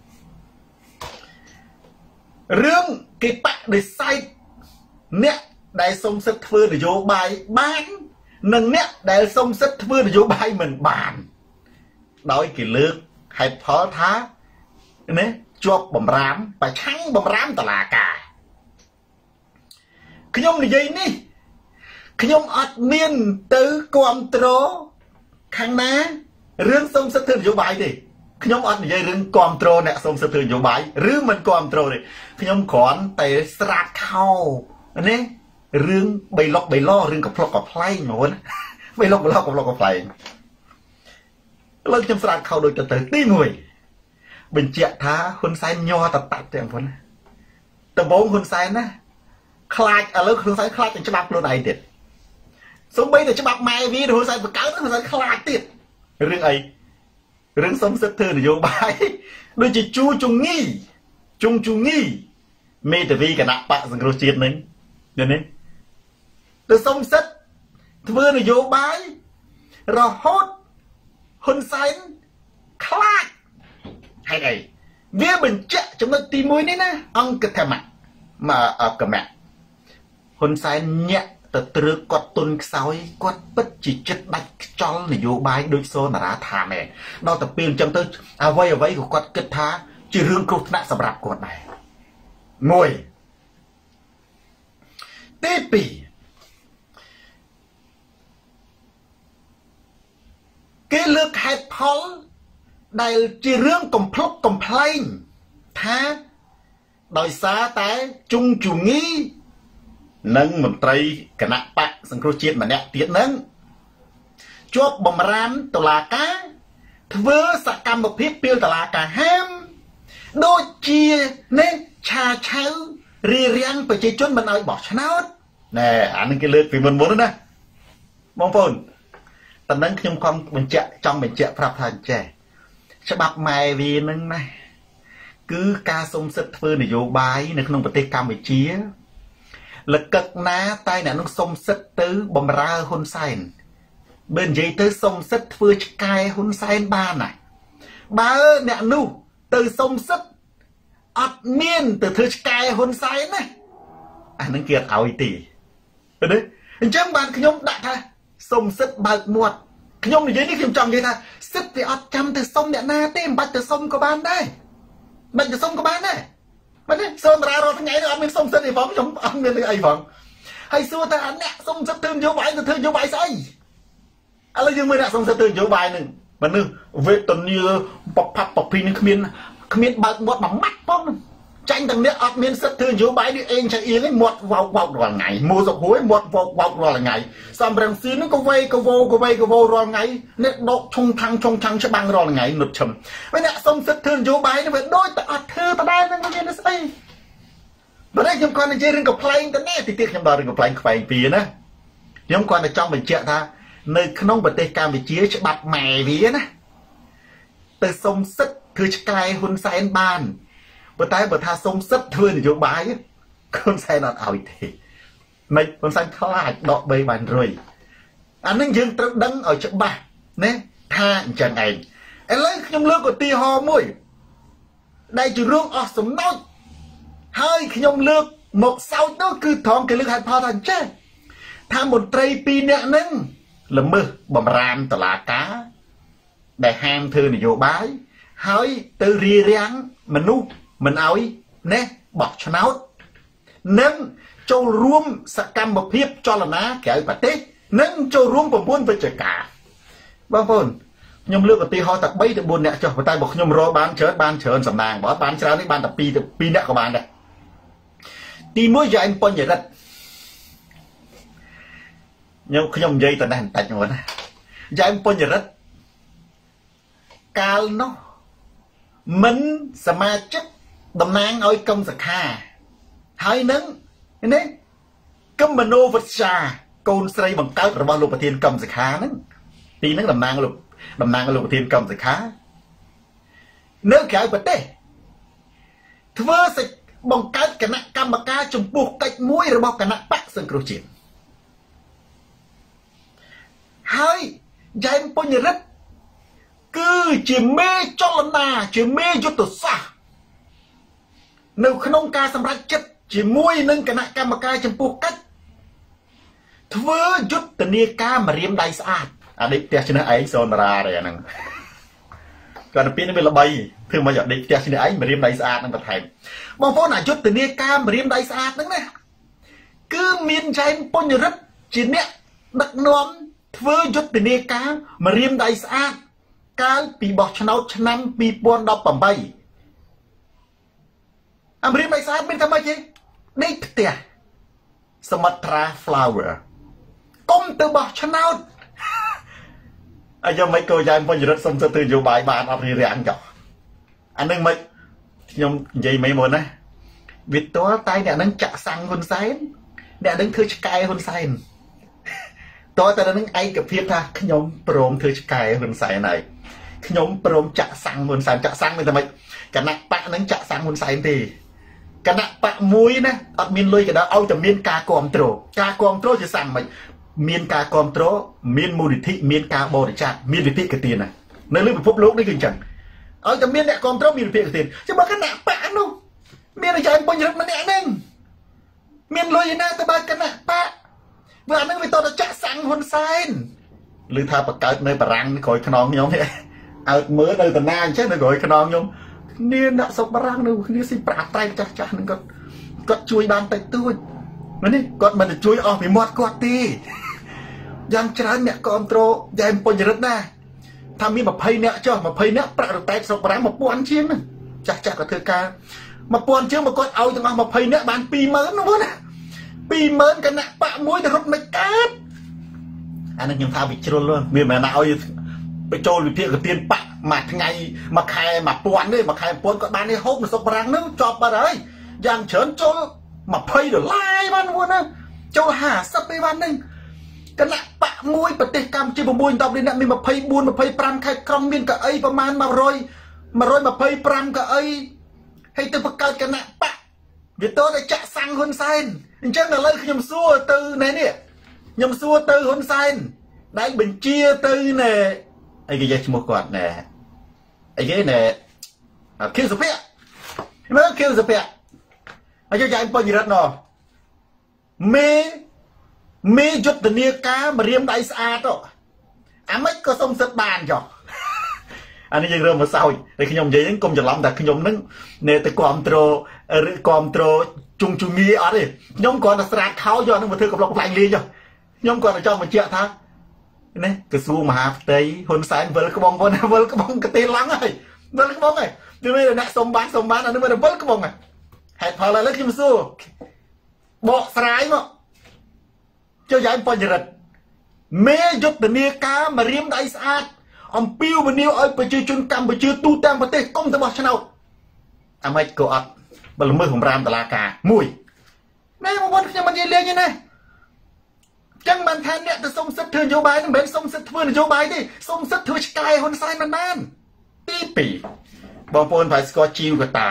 S1: រឿងគេបដិសេធអ្នក đại sông sất thưa để vô bài bán nâng nét đại sông sất thưa để vô bài mình bàn đói kỳ lược hay phó thá nè chọc bầm rám và trắng bầm rám tà là cả khi nhông là gì ní khi nhông ọt miên từ quam trô khang ná rương sông sất thưa để vô bài đi khi nhông ọt là gì rương quam trô nè sông sất thưa để vô bài rương mình quam trô đi khi nhông còn tệ srát khâu nè rương bay lo rương cặp play nhổn bay lọc cặp play lên trong sàn khâu đôi tới tí mùi bình chẹt thá hun sai nho tạt tiền phun tờ bốn hun sai nè khai ở lớp hun sai khai cho bạc luôn này tiệt sống bây giờ cho bạc mai vì hun sai vừa cáo hun sai khai tiệt rương ấy rương sống rất thơ để vô bài đôi chỉ chu chung nghi mê tử vi cả nạp bạc rằng rồi chiết mình nên đấy từ sông sất thưa để vô bài rồi hốt hun sai khai hay này vía bình chợ trong nó tìm mối đấy nè ông cực thèm mà ở cầm mẹ hun sai nhẹ từ quạt tuần sói quạt bất chỉ chất bạch cho là vô bài đôi xô mà đã thả mẹ nó tập biên trong tới à vây của quạt kết thá chỉ rương cột nạ sập rạp quạt này ngồi tê pì cái lược hạt phóng đại chỉ rương complain tha đòi xa tái chung chủ nghi nâng một tây cả nạ bạc sân khô chiết mà nẹ tiết nâng chốt bầm ram tàu là cá thưa sạc cam một phiết tiêu tàu là cả ham đôi chia nên cha cháu ri riêng bởi chế chốt mình ơi bỏ cho nó nè anh cái lược vì mình muốn đó nè mong phồn tận nângខ្ញុំខំបញ្ជាក់ចង់បញ្ជាក់ប្រាប់ថាចេះច្បាប់ម៉ែវានឹងណាគឺការសុំសិទ្ធិធ្វើនយោបាយនៅក្នុងប្រទេសកម្ពុជាលកឹកណាតែអ្នកនឹងសុំសិទ្ធិទៅបំរើហ៊ុនសែនបើនិយាយទៅសុំសិទ្ធិធ្វើឆ្កែហ៊ុនសែនបានណាបើអ្នកនោះទៅសុំសិទ្ធិអត់មានទៅធ្វើឆ្កែហ៊ុនសែនណាអានឹងគេអត់ឲ្យទេទេអញ្ចឹងបានខ្ញុំដាក់ថាសុំសិទ្ធិបើកមាត់ខ្ញុំនិយាយនេះខ្ញុំចង់និយាយថាសិទ្ធិវាអត់ចាំទៅសុំអ្នកណាទេមិនបាច់ទៅសុំក៏បានដែរមិនទៅសុំក៏បានដែរមែនទេសូនតារារាល់ថ្ងៃនេះអត់មានសុំសិទ្ធិទេបងខ្ញុំអត់មានអីបងហើយសួរថាអ្នកសុំសិទ្ធិធ្វើនយោបាយទៅធ្វើនយោបាយស្អីឥឡូវយើងមើលអ្នកសុំសិទ្ធិធ្វើនយោបាយនឹងមនុស្សវេទនាបផាប់បភីនឹងគ្មានបើកមាត់មួយម៉ាត់ផងចាញ់ទាំងនេះអត់មានសិទ្ធិធ្វើនយោបាយនេះអេងឆៃអៀងឯងមាត់វោករាល់ថ្ងៃមួសុខហួយមាត់វោករាល់ថ្ងៃសំរងស៊ីនោះក៏វេក៏វោរាល់ថ្ងៃនេះដកឈុងឆាំងច្បាំងរាល់ថ្ងៃនុតឈឹមហើយអ្នកសុំសិទ្ធិធ្វើនយោបាយនេះវាដូចតែអត់ធ្វើដដែលនឹងមានស្អីបើតែខ្ញុំគាត់និយាយរឿងកំ pl ែងទៅនេះទីទៀតខ្ញុំដល់រឿងកំ pl ែងខ្វែងពីណាខ្ញុំគាត់តែចង់បញ្ជាក់ថានៅក្នុងប្រទេសកម្ពុជាច្បាប់ម៉ែវាណាទៅសុំសិទ្ធិធ្វើឆ្កែហ៊ុនសែនបានតែបើថាសុំសិទ្ធិធ្វើនយោបាយហ៊ុនសែនអត់ឲ្យទេមិនហ៊ុនសែនខ្លាចដក3បានរុយអានឹងយើងត្រូវដឹងឲ្យច្បាស់ណាថាអញ្ចឹងឯងឥឡូវខ្ញុំលើកឧទាហរណ៍មួយដែលជារឿងអស់សំណោចហើយខ្ញុំលើកមកសោចនោះគឺត្រង់គេលើកហេតុផលថាអញ្ចឹងថាមន្ត្រី2នាក់ហ្នឹងល្មើសបំរាមតុលាការដែលហាមធ្វើនយោបាយហើយទៅរារាំងមនុស្សមិនឲ្យណែបោះឆ្នោតនិងចូលរួមសកម្មភាពចលនាក្រៅប្រទេសនិងចូលរួម9វិជ្ជការបងប្អូនខ្ញុំលើកឧទាហរណ៍តែ3ទៅ4នាក់ចុះតែបើខ្ញុំរកបានច្រើនសំណាងបើបានច្រើននេះបានតែ2នាក់ក៏បានដែរទី1យ៉ែមបញ្ញរិទ្ធខ្ញុំនិយាយតែនេះបន្តិចហ្នឹងណាយ៉ែមបញ្ញរិទ្ធកាលនោះមិនសមាជិកតំណាងឲ្យកឹមសខាហើយនឹងនេះកឹមមនោវិជ្ជាកូនស្រីបង្កើតរបស់លោកប្រធានកឹមសខាហ្នឹងទីហ្នឹងតំណាងលោកប្រធានកឹមសខានៅក្រៅប្រទេសធ្វើសេចបង្កើតគណៈកម្មការចំពោះកិច្ចមួយរបស់គណៈបកសង្គ្រោះជាតិហើយយ៉ែមបញ្ញរិទ្ធគឺជាមេចលនាជាមេយុទ្ធសាស្ត្រនៅក្នុងការសម្រេចចិត្តជាមួយនឹងគណៈកម្មការចំពោះកិច្ច thưa chút tình yêu ca mà riêng đầy sát à đi tiệt cho nó ấy son ra rồi nè còn pin nó bị là bay thường mà giờ đi tiệt cho nó ấy mà riêng đầy sát nó bật thèm bông phố nào chút tình yêu ca mà riêng đầy sát đó nè cứ miên trái pôn rất chỉ nè đặc nón thưa chút tình yêu ca mà riêng đầy sát cái bị bọt cho năm bị buồn đọc bẩm bay à mà riêng đầy sát bên tham ai chứ đi tiệt Sumatra flower công từ bọt cho nào giờ mấy cô dạy mình rất xong từ vô bài bạn ở rì ăn chọc anh đừng mấy nhưng vậy mấy môn á việc đó tay nè nâng chặt sang hôn sáng nè nâng thư sky hôn sáng tôi ta nâng ai cập thiết ha nhóm prom thư sky hôn sáng này nhóm prom chặt sang hôn sáng mình ta mấy cả nặng bạn nâng chặt sang hôn sáng thì cả nặng bạn muối nè ở miền lôi cái đó ao từ miền ca control chỉ sang mày miền ca control miền mô thị miền ca bồ để chặt miền thị cái tiền này nơi lưu phục lúc đấy kinh chẳng ở trong miền đại control miền thị cái tiền chứ mà cái nặng bạn đâu miền này chạy bao nhiêu mà nè nâng miền lôi na ta ba cái nặng bạn vừa nâng vì tôi đã chặt sang hôn sai lưu tha bạc cởi nơi bạc răng gọi khăn non nhóm thế ở mới nơi tận na chứ nơi gọi khăn non nhóm niên đã sọc bạc răng đâu niên xin bạc tay chặt nó có chui bàn tay tôi nó đi còn mình chui ở bị mót quạt điยังฉะนั้นเนี่ยคอนโทรลยังปนอยู่ระดับทำมีมาเพย์เนี่ยจ้ะมาเพย์เนี่ยประดับแต่สปรังมาป้อนเชียงนึงจากกับเธอการมาป้อนเชียงมาก็เอาจังเอามาเพย์เนี่ยบานปีเมินนะวะนะปีเมินกันนะปะมวยแต่รถไม่กัดอันนั้นยังพาไปชนเลยมีแม่นาเอาไปโจรเพียงกับเตียนปะมาทั้งไงมาแคร์มาป้อนด้วยมาแคร์ป้อนก็บานในห้องสปรังนึงจอบมาเลยยังเฉินโจรมาเพย์เดี๋ยวไล่บ้านวะนะโจรหาสักไปวันนึงกันละปะมวยปฏิกรรมจีบมวยตอบเลยนะมีมาเพย์บุญมาเพย์ปรำใครครองมีนกับไอประมาณมาโรยมาเพย์ปรำกับไอให้ตัวประกาศกันละปะเดี๋ยวตัวจะจะสั่งคนไซน์จังอะไรคือยำซัวตือเนี่ยยำซัวตือคนไซน์ได้เป็นเชียตือเนี่ยไอ้กี่ยักษ์มกอดเนี่ยไอ้กี่เนี่ยคิวสเปียไม่ต้องคิวสเปียไอ้เจ้าใหญ่ปนยีรัตน์เนาะมีจุดเนียกามาเรียมได้สะอาดอ่ะไม่ก็ส่งสักบานจ้ะอันนี้ยังเริ่มมาเศร้าแต่ขยมยังกลมจะล้ำแต่ขยมนึงเนี่ยแต่ความโตความโตจุงงี้อะไรยมก่อนจะสลัดเขาย้อนนึงมาเธอกับเราแปลงลีจ้ะยมก่อนจะจ้องมาเจ้าท่าเนี่ยกระซูมหาเตยคนสายเวลกระบองคนเวลกระบองกระตีลังไงเวลกระบองไงที่ไม่ได้เนี่ยสมบ้านอันนี้ไม่ได้เวลกระบองไงเหตุพออะไรแล้วคิมสู้บอกสลายมั้งเจ้าใหญ่ปนจริตเมย์ยุติเนียกามาเรียมได้สะอาดอมปิ้วมันนิ้วไอ้ไปเจอจนกำไปเจอตู้แตงประเทศก้มตะบอชนะอเมริกาบลมือของรามตะลากามุยแม่มาบนยังมันยังเลี้ยงยังไงจังมันแทนเนี่ยจะส่งสัตว์เถื่อนโยบายนั่นเป็นส่งสัตว์เถื่อนโยบายดิส่งสัตว์เถื่อนกายคนไซมันนั่นปีบอลปนไผ่สกอจิวกับตา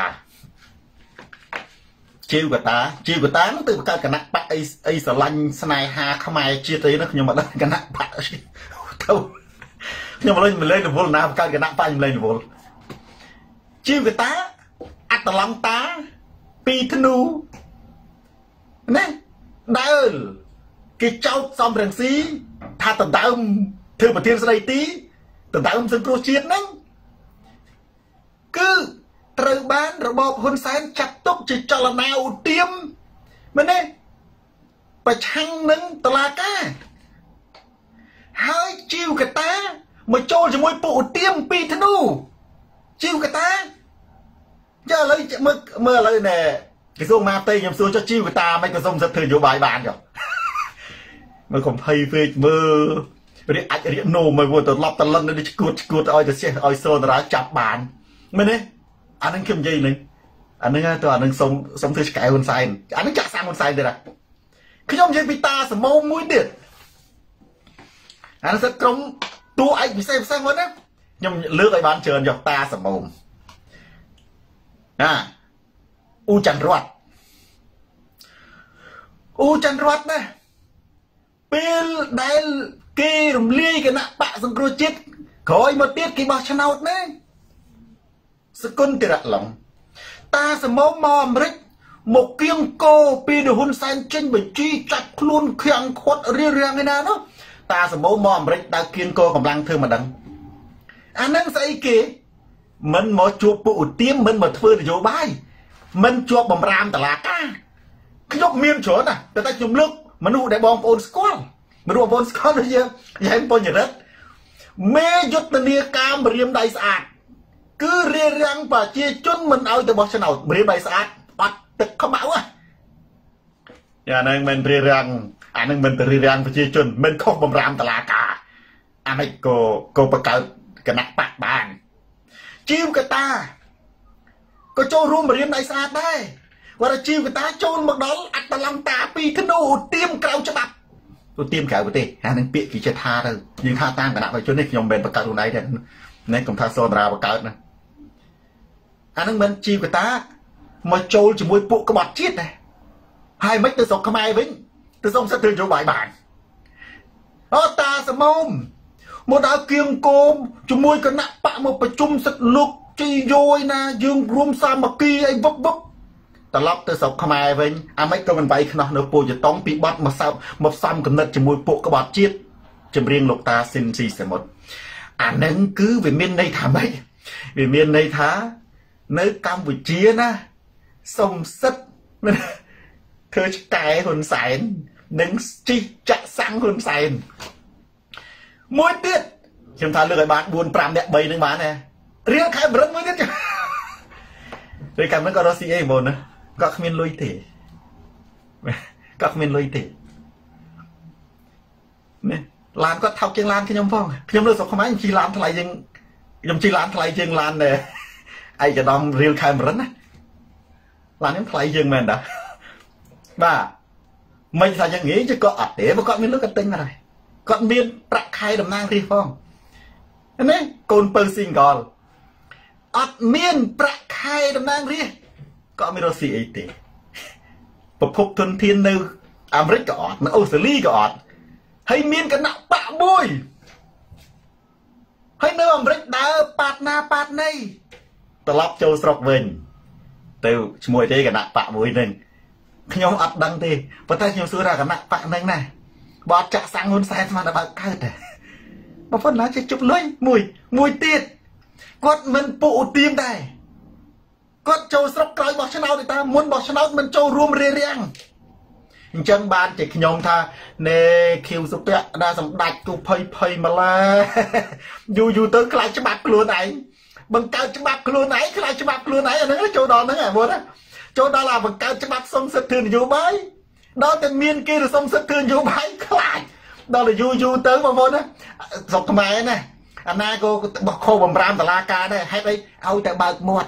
S1: chiêu của ta nó từ cái nặng bạc ấy sờ lanh snai ha không ai chia tới nó nhưng mà đây cái nặng bạc đâu nhưng mà mình lên được vô nào cái nặng bạc mình lên được vô chiêu của ta ăn tờ lòng ta pi thân nu nè đỡ cái cháu xong rừng xí tha tầm ta thưa một thiên say tí tầm ta sân pro chiết nè cứ trời bán rồi bọc hôn sáng chặt tốc chỉ cho là nào tiêm mình đây phải chăng nâng tà là ca hai chiêu cái ta mà cho môi bộ tiêm pi thân u chiêu cái ta giờ lấy mơ lấy nè cái số ma tây nhầm xuống cho chiêu cái ta mấy cái sông rất thường vô bài bàn rồi mà còn hay về mơ để ảnh điện nổ mà vừa từ lọc tần lần nó đi cuột oi từ xe oi xô ra chặt bàn mình đấy anh đang kiếm gì này anh đang sống thứ cái hôn sai anh đang chặt sang hôn sai đây là khi ông chơi pita sờ mông mũi điện anh sẽ công tua anh bị xem sang luôn á nhưng lướt cái bán trơn dọc ta sờ mông u chăn rót này pin đai kia rùng ly cái nạ bạ xong rồi chết khỏi một tiết cái bao chân out đấyสกุลติระหลงตาสมองมอมริก một kiêng cô pi được hôn sen trên bởi chi chặt luôn khiang khuất riêng riêng cái nào đó ta sẽ bố mò mà ta kiêng cô còn lăng thương mà đắng anh đang say kì mình mà chụp bộ tiêm mình mà thưa thì dỗ bài mình chụp bằng ram tả là ca cái nhóc miên chỗ nè người ta chụp nước mà nụ để bom ôn squad mà nụ bom squad đấy chứ vậy em tôi nhớ rất mê dốt tên nia cam mà riêng đầy sạch cứ riêng riêng và chia chun mình ao từ bọc chân nào riêng đầy sạch bắt tịch không bảo à nhà nên mình riêng riêng anh nên mình từ riêng riêng và chia chun mình không bằng ram tả là cả anh ấy cô bạc cái nắp bạc bàn chiêu cái ta có cho luôn mà riêng đầy sạch đây và là chiêu người ta chôn một đó ăn ta lòng ta pi cái đồ tiêm cao cho bạc tôi tiêm cả của tê anh đang bị cái chết tha thôi nhưng tha tan cả đạo phải cho nên nhom bền bạc cao này đấy nên cũng tha so ra bạc cao này anh đang bên chiêu người ta mà trôi chỉ môi bộ cái bọt chết này hai mấy từ sọc không ai vĩnh từ sông sẽ từ chỗ bài bản đó ta sẽ mông một đạo kiêng côm chúng môi cái nặng bạ một phải chung sật lục chi rồi na dương rum sa mà kia anh vấp vấpตลอดตัวสอบขมายเว้นไม่ก็มันไปขนาดเนื้อปูจะต้องปีบัดมาซ้ำมาซ้ำกันนั่นจะมวยปูกระบาดจี๊ดจะเรียงหลกตาซินซีเสมออันนั้นคือวิมินในทำไมวิมินในท้าเนื้อกำวิเชียนะสมสัตเธอจะแก่หุ่นใสนึ่งจีจะสั่งหุ่นใสมวยติดฉันทานเรื่องไอ้บ้านบุญปรามเด็กใบหนึ่งบ้านเนี่ยเรียกใครมาเรื่องมวยติดจ้ะโดยการมันก็รอซีเอบนนะก็ขมิ้นลุยเตะก็ขมิ้นลุยเตะเนี่ยลานก็เท่าเกียงลานขยมฟ้องขยมเลือดสกขมายยังชีลานทลายยังชีลานทลายเชียงลานเนี่ยไอ้จะดอมเรียลใครมาแล้วนะลานยังทลายเชียงแมนด่ะบ้าไม่ใช่ยังงี้จะก็อัดเตะเพราะก็มีเลือดกันตึงอะไรก็มีประใครดำนางรีฟ้องอันนี้โกนเปิลซิงก่อนอัดเมียนประใครดำนางรีก็ไม่รู้สิไอ้เต๋ประพบทุนเทียนนึกอเมริกก็อดมันออสเตรเลียก็อดให้เมียนกันหนักปะบุยให้เนื้ออเมริกดาปาดนาปาดในตลอดโจสระเวนเต๋อช่วยเต๋กันหนักปะบุยหนึ่งขยมอัดดังเต๋พอถ้าขยมซื้อรากันหนักปะหนึ่งนะบอดจะสั่งหุ่นใส่มาแต่บางเกิดมาพ้นแล้วจะจุบเลยมวยตีดกดมันปูตีมได้ก็โจสระกลายบอกชนะดิตามุนบอกชนะมันโจรวมเรียงจังบานเจ็กขยมท่าเนคิวสุเปียดาสมดักกูเพยมาละอยู่ตัวใครจะบักกลัวไหนบังเกิดจะบักกลัวไหนใครจะบักกลัวไหนอันนั้นโจดอนนั่นไงบัวนะโจดอนlàบังเกิดจะบักส่งสะเทือนอยู่ใบđóเป็นเมียนกี้หรือส่งสะเทือนอยู่ใบใครđó làอยู่เติมมาบัวนะสกทำไมนะอันนั้นกูบอกโคบรามตลาการได้ให้ไปเอาแต่บากหมด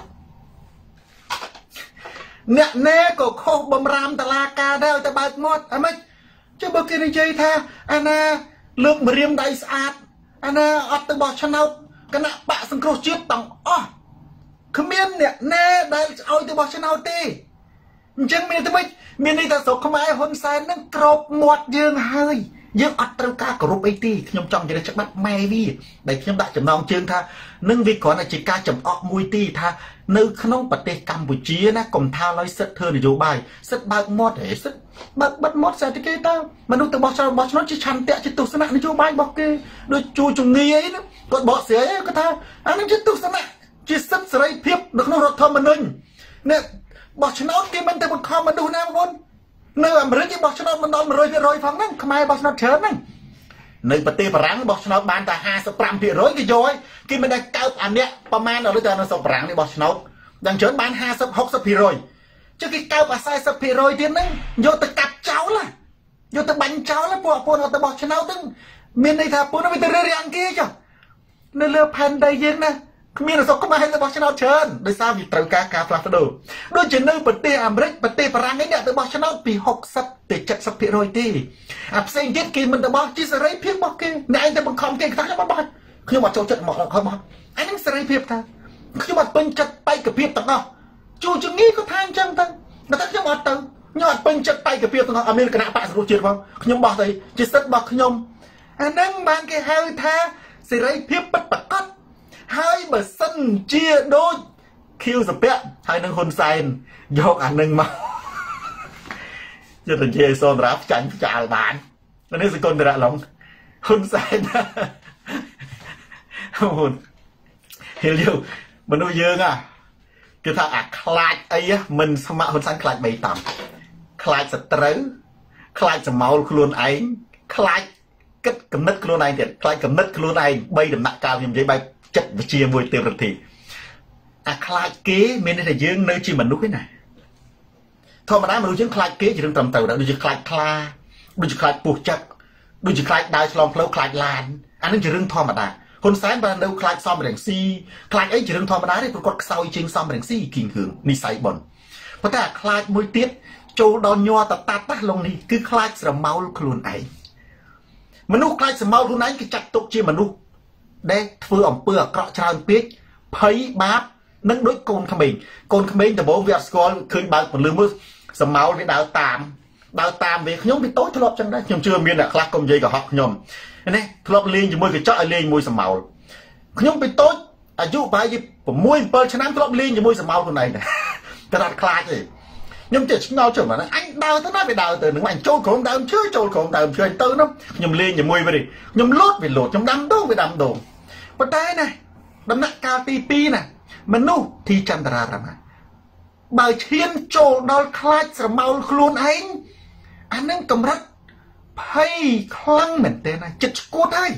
S1: เนี่ยแน่ก็โคบรามตลาการได้แต่บากหมดอะไรจะบอกกินใจท่าอันนั้นเลือกมาเรียมได้สะอาดอันนั้นอัตบอกชนะคณะปะสังเคราะห์ชีพต่างอ๋อขมิ้นเนี่ยแน่ได้เอาแต่บอกชนะตีจังมีทำไมมีในตาสกขมายหนแสนนั่งกรบหมดยืงเฮยยังอัตราการกรุบไอตีขยมจองจะได้จักบัดแม่วีได้ขยมได้จำนองเชิงท่านึ่งวิก่อนอาจิกาจำออกมวยตีท่านึกขนมปฏิกรรมบุจีนะกลมท่าลอยเสดเธอในโยบายเสดบางมดเหเสดบัดมดเสด็จเกต้ามนุษย์ตัวบอชบอชนจะชันเตะจิตตุสนะในโยบายบอกเกโดยจูจงเงี้ยนะก็บอกเสียก็ท่าอันนั้นจิตตุสนะจิตสัตย์ใส่เพียบนักนรกทอมันนึงเนี่ยบอกชนะกินมันแต่บนคอมันดูนะบนเนื้อมันเรื่องที่บอกชนะมันนอนมันรอยฟังนั่งทำไมบอกชนะเชิญนั่งหนึ่งปฏิปรังบอกชนะบานแต่50%กี่ย้อยกินมันได้เก้าอันเนี้ยประมาณเราได้เจอในสปรังในบอกชนะดังเชิญบาน50-60%จะกี่เก้ากับ40%ที่นั่งโยตะกัดเจ้าล่ะโยตะบังเจ้าแล้วพวกเราตะบอกชนะตึงมีในท่าปูนไม่ได้เรื่องกี้จ้ะในเรือแผ่นใดยิงนะมีนสกมาให้ตะบอกชนะเชิญโดยสร้างวิตรกาฟลาฟดูโดยจะนึกปฏิอเมริกปฏิปรังนี้เนี่ยตะบอกชนะปี60-70%ที่อับเซนเจ็ดกินมันตะบอกจีสไรเพียงบอกกินในแต่บางคำเก่งทั้งนั้นบอกคือมาโจจัดหมดแล้วเขาบอกอันนั้นสไรเพียงท่าคือมาเป็นจัดไปกับเพียงต่างเอาจู่จังงี้ก็ทางจังตั้งแต่ถ้าจะมาตั้งยอดเป็นจัดไปกับเพียงต่างอเมริกันอาปะสรุปเชื่อป่ะขยมบอกเลยจิตสัตบอกขยมอันนั้นบางแกเฮาท่าสไรเพียงปัดปัดกัดให้มาสั้นเจียโดยคิวสเปียให้นั่งคนใส่ยกอันหนึ่งมาจะเป็นเยโซนรับจันจ่าบ้านอันนี้สกุลตระหลงคุณใส่นะคุณเฮียมันดูเยอะอ่ะคือถ้าอักคลาดไอ้มันสมัครคนสั้นคลาดใบต่ำคลาดสตรึคลาดจะเมาคลุนไอ้คลาดกึศกำนัดคลุนไอ้เด็ดคลาดกำนัดคลุนไอ้ใบดำหนักกาวยังใช้ใบจัดวิเชียมวยเต็มทันทีอักคลาดเก๋ไม่ได้เยอะเนื้อจีมันนุ๊กไอ้ไหนธรรมดามันดูเช่นคลาดเก๋จะเรื่องต่ำเต่าดูจะคลาดคลาดูจะคลาดปูจักดูจะคลาดได้ฉลองเพลวคลาดลานอันนั้นจะเรื่องธรรมดาคนสายบ้านเราคลาดซ้อมแรงซีคลาดไอ้จะเรื่องธรรมดาได้ปรากฏเสาจริงซ้อมแรงซีกิ่งหืงนิสัยบนเพราะถ้าคลาดมวยเตี้ยโจดอนยัวตัดตัดตัดลงนี่คือคลาดสระเมาคลุนไอมนุษย์คลาดสระเมาคลุนไอคือจัดตกเชี่ยมนุษย์ได้เฟื่องเปลือกเกาะชาวเปียกเผยบาปนั่งด้วยโกนขมิ้นโกนขมิ้นแต่บอกว่าสกอลคืนบางคนลืมมือสระเมาไปดาวตามvề nhóm bị tối thọp chẳng đấy nhóm chưa miên là class công dây cả học nhóm này thọp lên cho môi cái chợ lên môi sầm màu nhóm bị tối à dụ bài gì môi bơ cho nam thọp lên cho môi sầm màu con này cái đặt class gì nhóm chỉ nhau chuẩn mà anh đào tới nói về đào từ những anh trôi cổ đào chưa trôi cổ đào chưa anh tư lắm nhóm lên cho môi về đi nhóm lót về lột nhóm đâm đô về đâm đồ và đây này đâm nặng cao pi này mà nu thì chẳng ra mà bài thiên trôi đào class sầm màu luôn anh anh đang cầm rắc hay khoang mình tên này chật cốt hay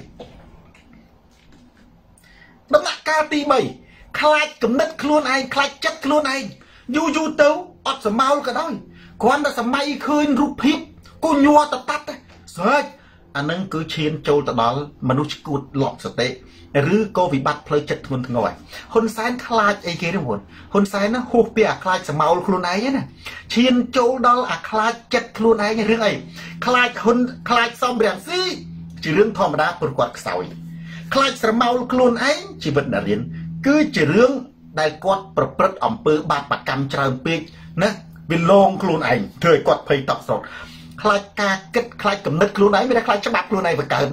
S1: đâm nặng ca ti bảy khai cầm đất luôn anh khai chất luôn anh du tấu ọt sầm mau cả đôi quan đã sầm may khơi rụp hít cô nhua tập tắt đấy rồi anh đang cứ chiến châu tập đó mà nó cột lọt sợi tệ rứ cô bị bắt phơi chật luôn ngồi hôn sáng khai ấy kia đúng không hôn sáng nó hụt bia khai sầm mau luôn ấy nè chiến châu đó là khai chật luôn ấy như thế này khai hôn khai xong bèn xí chỉ riêng thò mà đã bật quạt sỏi khai sầm mau luôn ấy chỉ vật đã đến cứ chỉ riêng đại quạt bật ẩm bự bạt bạc cam tràn pê nè vì lông luôn ấy thời quạt phơi tóc sọt khai ca kết khai cầm nứt luôn ấy mới đã khai cho bạc luôn này và cờ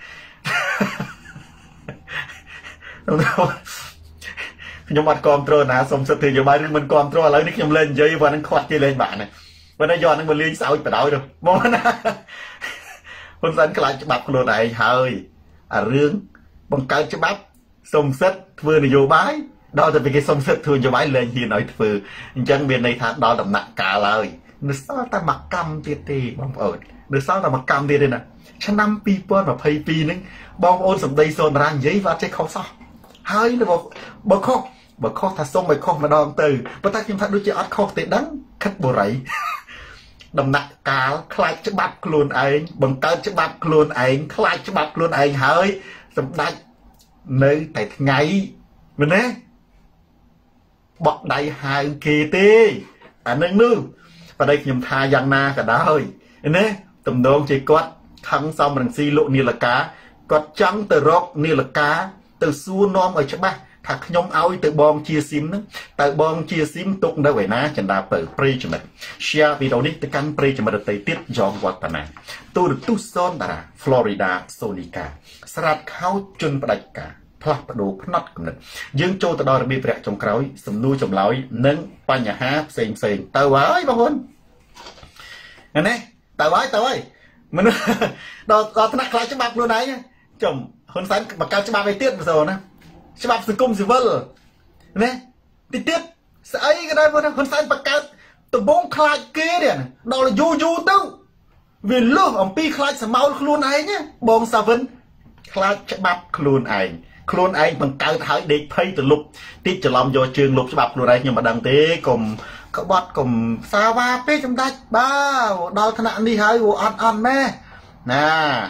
S1: đúng không nhưng mà control nè xong sự thì giờ bài mình control lấy nick nhầm lên dây và nó khoát kia lên bạn này và nó do nó mình liên sao phải đổi được món con dân cái lại cho bạc luôn này hơi à rương bằng cái cho bắp xong set vừa này vô bái đó là vì cái xong set thường vô bái lên thì nói vừa chân bên này thằng đó đậm nặng cả lời nó sao ta mặc cam tiệt bông ơi nó sao ta mặc cam tiệt đây nè cho 5 people mà pay piนึง bông ôn sầm đây son ra giấy và chơi không sao hơi là bờ kho thà xong bờ kho mà đòn từ và ta kiếm thật đôi chơi ớt kho tệ đắng khách bồ rảy đầm nặng cá khai cho bắp luôn anh bằng tơ cho bắp luôn anh khai cho bắp luôn anh hơi sầm đạch nơi tại ngày mình nè bọt đầy hai kỳ tê à nâng nương và đây nhầm tha giang na cả đó hơi nè tầm đôn chỉ quát thắng xong bằng xi lộ như là cá quát trắng từ rock như là cá từ xua non ở chỗ ba thật nhóm áo từ bom chia sim đó từ bom chia sim tục đã vậy ná chẳng đạp từ pre cho mình share video này từ căn pre cho mình được tiết John Watana tôi được Tucson đã Florida Sonica sạt khao chân bạch cả phật đồ nát của mình dương châu từ đó là bị vẹt trong cõi sầm nuôi trong lối nâng pa nhà hát xèn tao với bao hôn này tao với mình đó thằng nào lại cho bạc luôn đấy chồng hôn sáng bạc cao cho ba về tiết rồi nè cho bạc sự cung sự vơ nè tiết sẽ ấy cái đây vừa hôn sáng bạc cao từ bốn khai kia đấy đó là du đâu vì lúc ông pi khai sẽ mau luôn ấy nhá bông sa vân khai cho bạc luôn ấy bằng cao thái để thấy từ lúc tiết cho làm do trường lục cho bạc luôn đấy nhưng mà đằng thế cùng các bạn cùng sao ba pe trong đây ba đau thằng nạn đi hơi ăn mẹ nè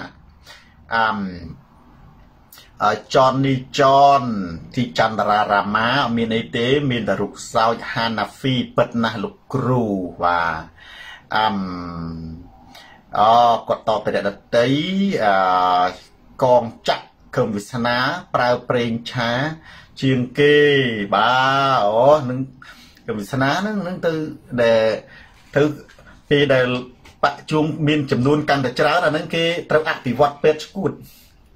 S1: Johnny John thì Chandra Rama miền ấy tế miền đại lục sao Hanafi bật na lục cừu và quạt to về đại tây con chắc cầm vị sana prao preng cha chiêng kê ba nâng cầm vị sana nâng từ để thứ khi để bạn chung miền chấm nôn căn để trả là nâng kê trao ác thì vật pet cút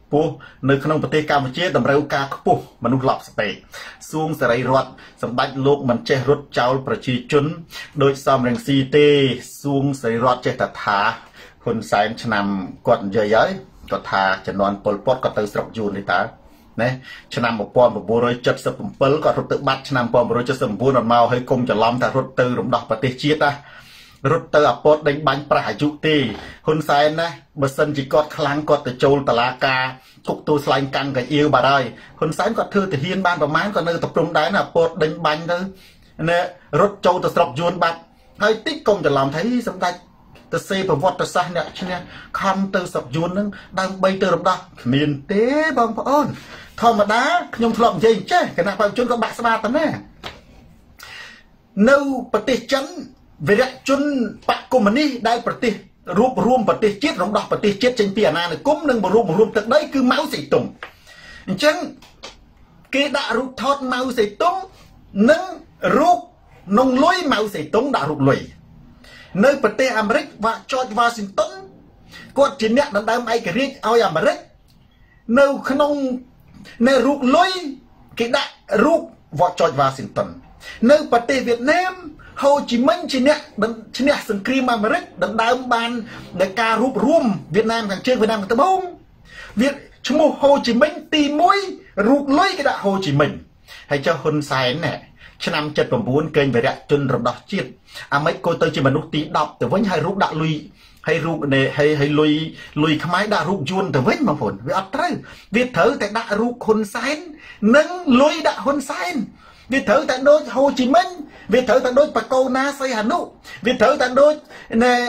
S1: ពោះនៅក្នុងប្រទេសកម្ពុជាតម្រូវការខ្ពស់មនុស្សឡប់ស្ពេកសួងសេរីរដ្ឋសម្ដេចលោកមិនចេះរត់ចោលប្រជាជនដោយសំរងស៊ីទេសួងសេរីរដ្ឋចេះតែថាហ៊ុនសែនឆ្នាំគាត់និយាយហើយគាត់ថាជំនាន់ប៉ុលពតគាត់ទៅស្រុកយួននេះតើណាឆ្នាំ1977គាត់រត់ទៅបាត់ឆ្នាំ1979រត់មកហើយកុំច្រឡំថារត់ទៅរំដោះប្រទេសជាតិណារត់ទៅអពតដេញបាញ់ប្រះអាយុទេហ៊ុនសែនណាបើសិនជាគាត់ខ្លាំងគាត់ទៅចូលតឡាការគុកទូស្លែងកាន់កាអៀវបាត់ហើយហ៊ុនសែនគាត់ធ្វើទាហានបានប្រមាណគាត់នៅតែព្រំដែនអពតដេញបាញ់ទៅណារត់ចូលទៅស្រុកយួនបាត់ហើយតិចកុំច្រឡំថាសម្ដេចទៅសេប្រវត្តិសាស្ត្រអ្នកឈ្នះខំទៅស្រុកយួននឹងដើម្បីទៅរំដោះគ្មានទេបងប្អូនធម្មតាខ្ញុំធ្លាប់និយាយអញ្ចេះគណៈបព្វជិជនក៏បាក់ស្បាតដែរនៅប្រទេសចិនវិរៈជនបកកុម្មុយនីសដែលប្រទេសរួបរวมប្រទេសជាតិរំដោះប្រទេសជាតិចេញពីអាណានិគមនិងរួមទឹកដីគឺម៉ៅសេតុងអញ្ចឹងគេដាក់រូបថតម៉ៅសេតុងនិងរូបនងលុយម៉ៅសេតុងដាក់រូបលុយនៅប្រទេសអាមេរិកចចវ៉ាស៊ីនតោនគាត់ជាអ្នកដណ្ដើមឯករាជ្យឲ្យអាមេរិកនៅក្នុងនៅរូបលុយគេដាក់រូបចចវ៉ាស៊ីនតោននៅប្រទេសវៀតណាមហូជីមិញជាអ្នកឈ្នះសង្គ្រាមអាមេរិកដណ្ដើមបានដោយការរួបរวมវៀតណាមខាងជើងវៀតណាមខាងត្បូងឈ្មោះហូជីមិញទី1រូបលុយគេដាក់ហូជីមិញហើយចុះហ៊ុនសែនណែឆ្នាំ79កេងវិរៈជនរំដោះជាតិអាមេរិកក៏ទៅជាមនុស្សទី10ទៅវិញហើយរូបដាក់លុយហើយរូបហើយលុយខ្មែរដាក់រូបយួនទៅវិញបងប្អូនវាអត់ត្រូវវាត្រូវតែដាក់រូបហ៊ុនសែននិងលុយដាក់ហ៊ុនសែនវាត្រូវតែដូចហូជីមិញវាត្រូវតែដូចបកូណាសីហនុវាត្រូវតែដូចណែ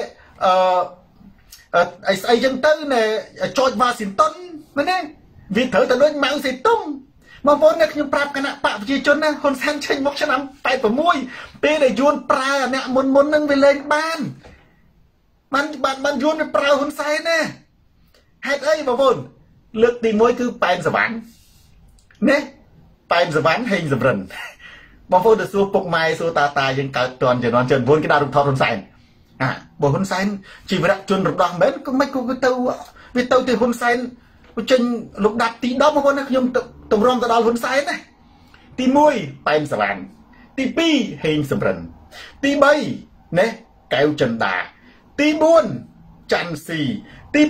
S1: ស្អីចឹងទៅណែចចវ៉ាស៊ីនតោនមែនទេវាត្រូវតែដូចម៉ៅសេតុងបងប្អូនអ្នកខ្ញុំប្រាប់គណៈបកប្រជាជនណាហ៊ុនសែនចេញមកឆ្នាំ86ពេលដែលយួនប្រើអ្នកមុននឹងវាលេងបានយួនវាប្រើហ៊ុនសែនណាហេតុអីបងប្អូនលើកទី1គឺប៉ែនសវណ្ណណាប៉ែនសវណ្ណហេងសំរិនបងប្អូនទៅសួរពុកម៉ែសួរតាយើងកើតតន់ជំនាន់9គេដាក់រូបថតហ៊ុនសែនបើហ៊ុនសែនជីវរៈជនរំដោះមែនក៏មិនក៏ទៅវាទៅហ៊ុនសែនចេញលុកដាប់ទី10បងប្អូនណាខ្ញុំតម្រុំទៅដល់ហ៊ុនសែនណាទី1ប៉ែនសវណ្ណទី2ហេងសំរិនទី3ណាកែវចិន្តាទី4ច័ន្ទស៊ីទី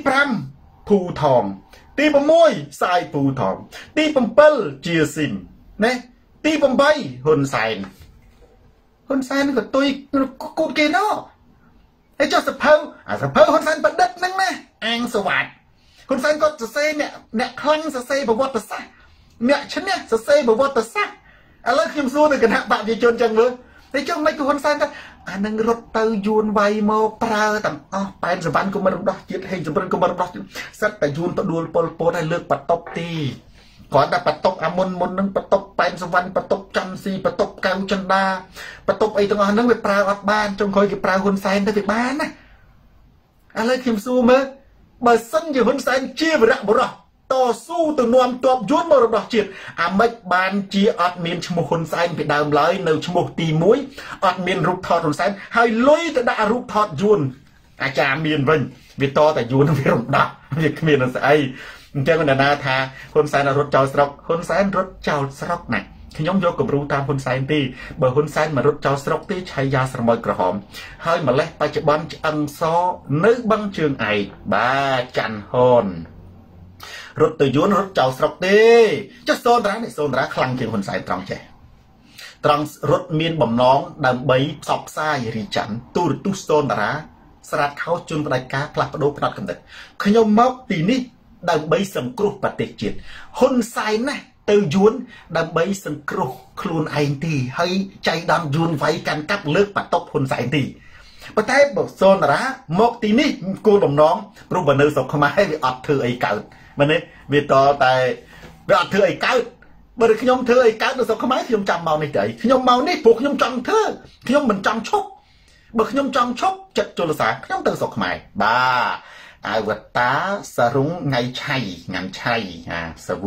S1: 5ភូថងទី6សាយភូថងទី7ជាស៊ីមណាទី8ហ៊ុនសែនក៏ទុយគូតគេណោះហើយចុះសភៅហ៊ុនសែនបដិទ្ធហ្នឹងណាអាងសវ៉ាត់ហ៊ុនសែនគាត់សរសេរអ្នកខ្លាំងសរសេរប្រវត្តិសាស្ត្រអ្នកឈ្នះសរសេរប្រវត្តិសាស្ត្រឥឡូវខ្ញុំសួរទៅគណៈបព្វជិជនចឹងមើលតែចុះមិនគឺហ៊ុនសែនថាអានឹងរត់ទៅយួនវាយមកប្រើទាំងអស់ប៉ែនសវណ្ណក៏មិនរំដោះជាតិហេងសំរិនក៏មិនរំដោះជាតិសិតតែយួនទៅដួលប៉ុលពតឲ្យលើកបតប់ទីគាត់តែបតប់អាមុននឹងបតប់ប៉ែនសវណ្ណបតប់ច័ន្ទស៊ីបតប់កៅចិន្តាបតប់អីទាំងអស់ហ្នឹងវាប្រើអត់បានចុងក្រោយគេប្រើហ៊ុនសែនទៅវាបានណាឥឡូវខ្ញុំសួរមើលបើសិនជាហ៊ុនសែនជាវរៈបុរសតស៊ូទៅនាំទ័ពយួនមករំដោះជាតិអាមេរិកបានជាអត់មានឈ្មោះហ៊ុនសែនពីដើមឡើយនៅឈ្មោះទី1អត់មានរូបថតហ៊ុនសែនហើយលុយទៅដាក់រូបថតយួនអាចារ្យមានវិញវាតតែយួនវារំដោះវាគ្មានស្អីអញ្ចឹងនរណាថាហ៊ុនសែនរត់ចោលស្រុកហ៊ុនសែនរត់ចោលស្រុកណាខ្ញុំយកគំរូតាមហ៊ុនសែនទេបើហ៊ុនសែនមករត់ចោលស្រុកទេឆៃយ៉ាស្រមោចក្រហមហើយម្លេះបច្ចុប្បន្នឆ្អឹងសនៅបឹងជើងឯកបាទច័ន្ទហ៊ុនរត់ទៅយួនរត់ចោលស្រុកទេចុះសូនតារាខ្លាំងជាងហ៊ុនសែនត្រង់ចេះត្រង់រត់មានបំណងដើម្បីផ្សព្វផ្សាយរីច័ន្ទទូរទស្សន៍សូនតារាស្រាតខោជន់ផ្ដាច់ការផ្លាស់ប្ដូរផ្នត់កំណត់ខ្ញុំមកទីនេះដើម្បីសង្គ្រោះប្រទេសជាតិហ៊ុនសែនណាទៅយួនដើម្បីសង្គ្រោះខ្លួនឯងទីហើយចៃដន្យយួនវាយកាន់កាប់លើកបតប់ហ៊ុនសែនទីប៉ុន្តែបើសូនតារាមកទីនេះគោលបំណងព្រោះបើនៅស្រុកខ្មែរវាអត់ធ្វើអីកើតមែនទេវាតតែវាអត់ធ្វើអីកើតបើខ្ញុំធ្វើអីកើតនៅស្រុកខ្មែរខ្ញុំចាំមកនេះទៅខ្ញុំមកនេះព្រោះខ្ញុំចង់ធ្វើខ្ញុំមិនចង់ឈប់បើខ្ញុំចង់ឈប់ចិត្តជលសាខ្ញុំទៅស្រុកខ្មែរបាទអវតាសរុងថ្ងៃឆៃងាំឆៃសវឹត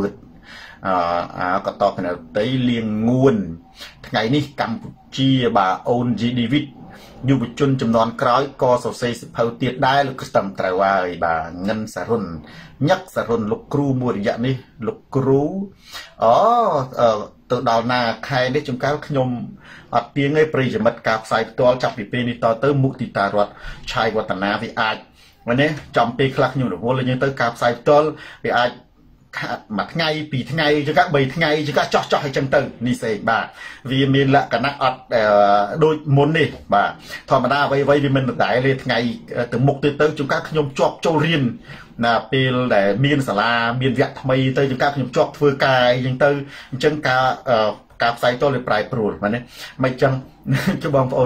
S1: ก็ต่อกันเตยเลียงงวนไงนี่กัมพูชีบาโอนจีดีวิดอยู่บุจุนจำนวนคล้อยก็สดใสสิบเท่าเตียดได้ลูกสตัมตราวายบาเงินสรุนยักสรุนลูกครูมวยยะนี่ลูกครูตัวดาวนาใครได้จงก้าวขยมเพียงไอ้ปริจมัดกาบใส่ตัวจับปีเป็นต่อเติมมุติตารวดชายวัฒนาวิอาจวันนี้จำปีคลักอยู่หรือว่าเลยยังเติมกาบใส่ตัววิอาจmặt ngàyปีngày cho các bầy ngày cho các cho hay chân từ ni sẽ bà vì mình là cả nát đôi muốn đi bà thọ mà đa vây vì mình được đại lên ngày từ mục tiêu tới chúng các nhom chọc châu riêng là pil để miên sả la miên việt mây tới chúng các nhom chọc vừa cài chân từ chân cả cạp say tôiเลยปลายปลุกmà này mày chân cho bom phồn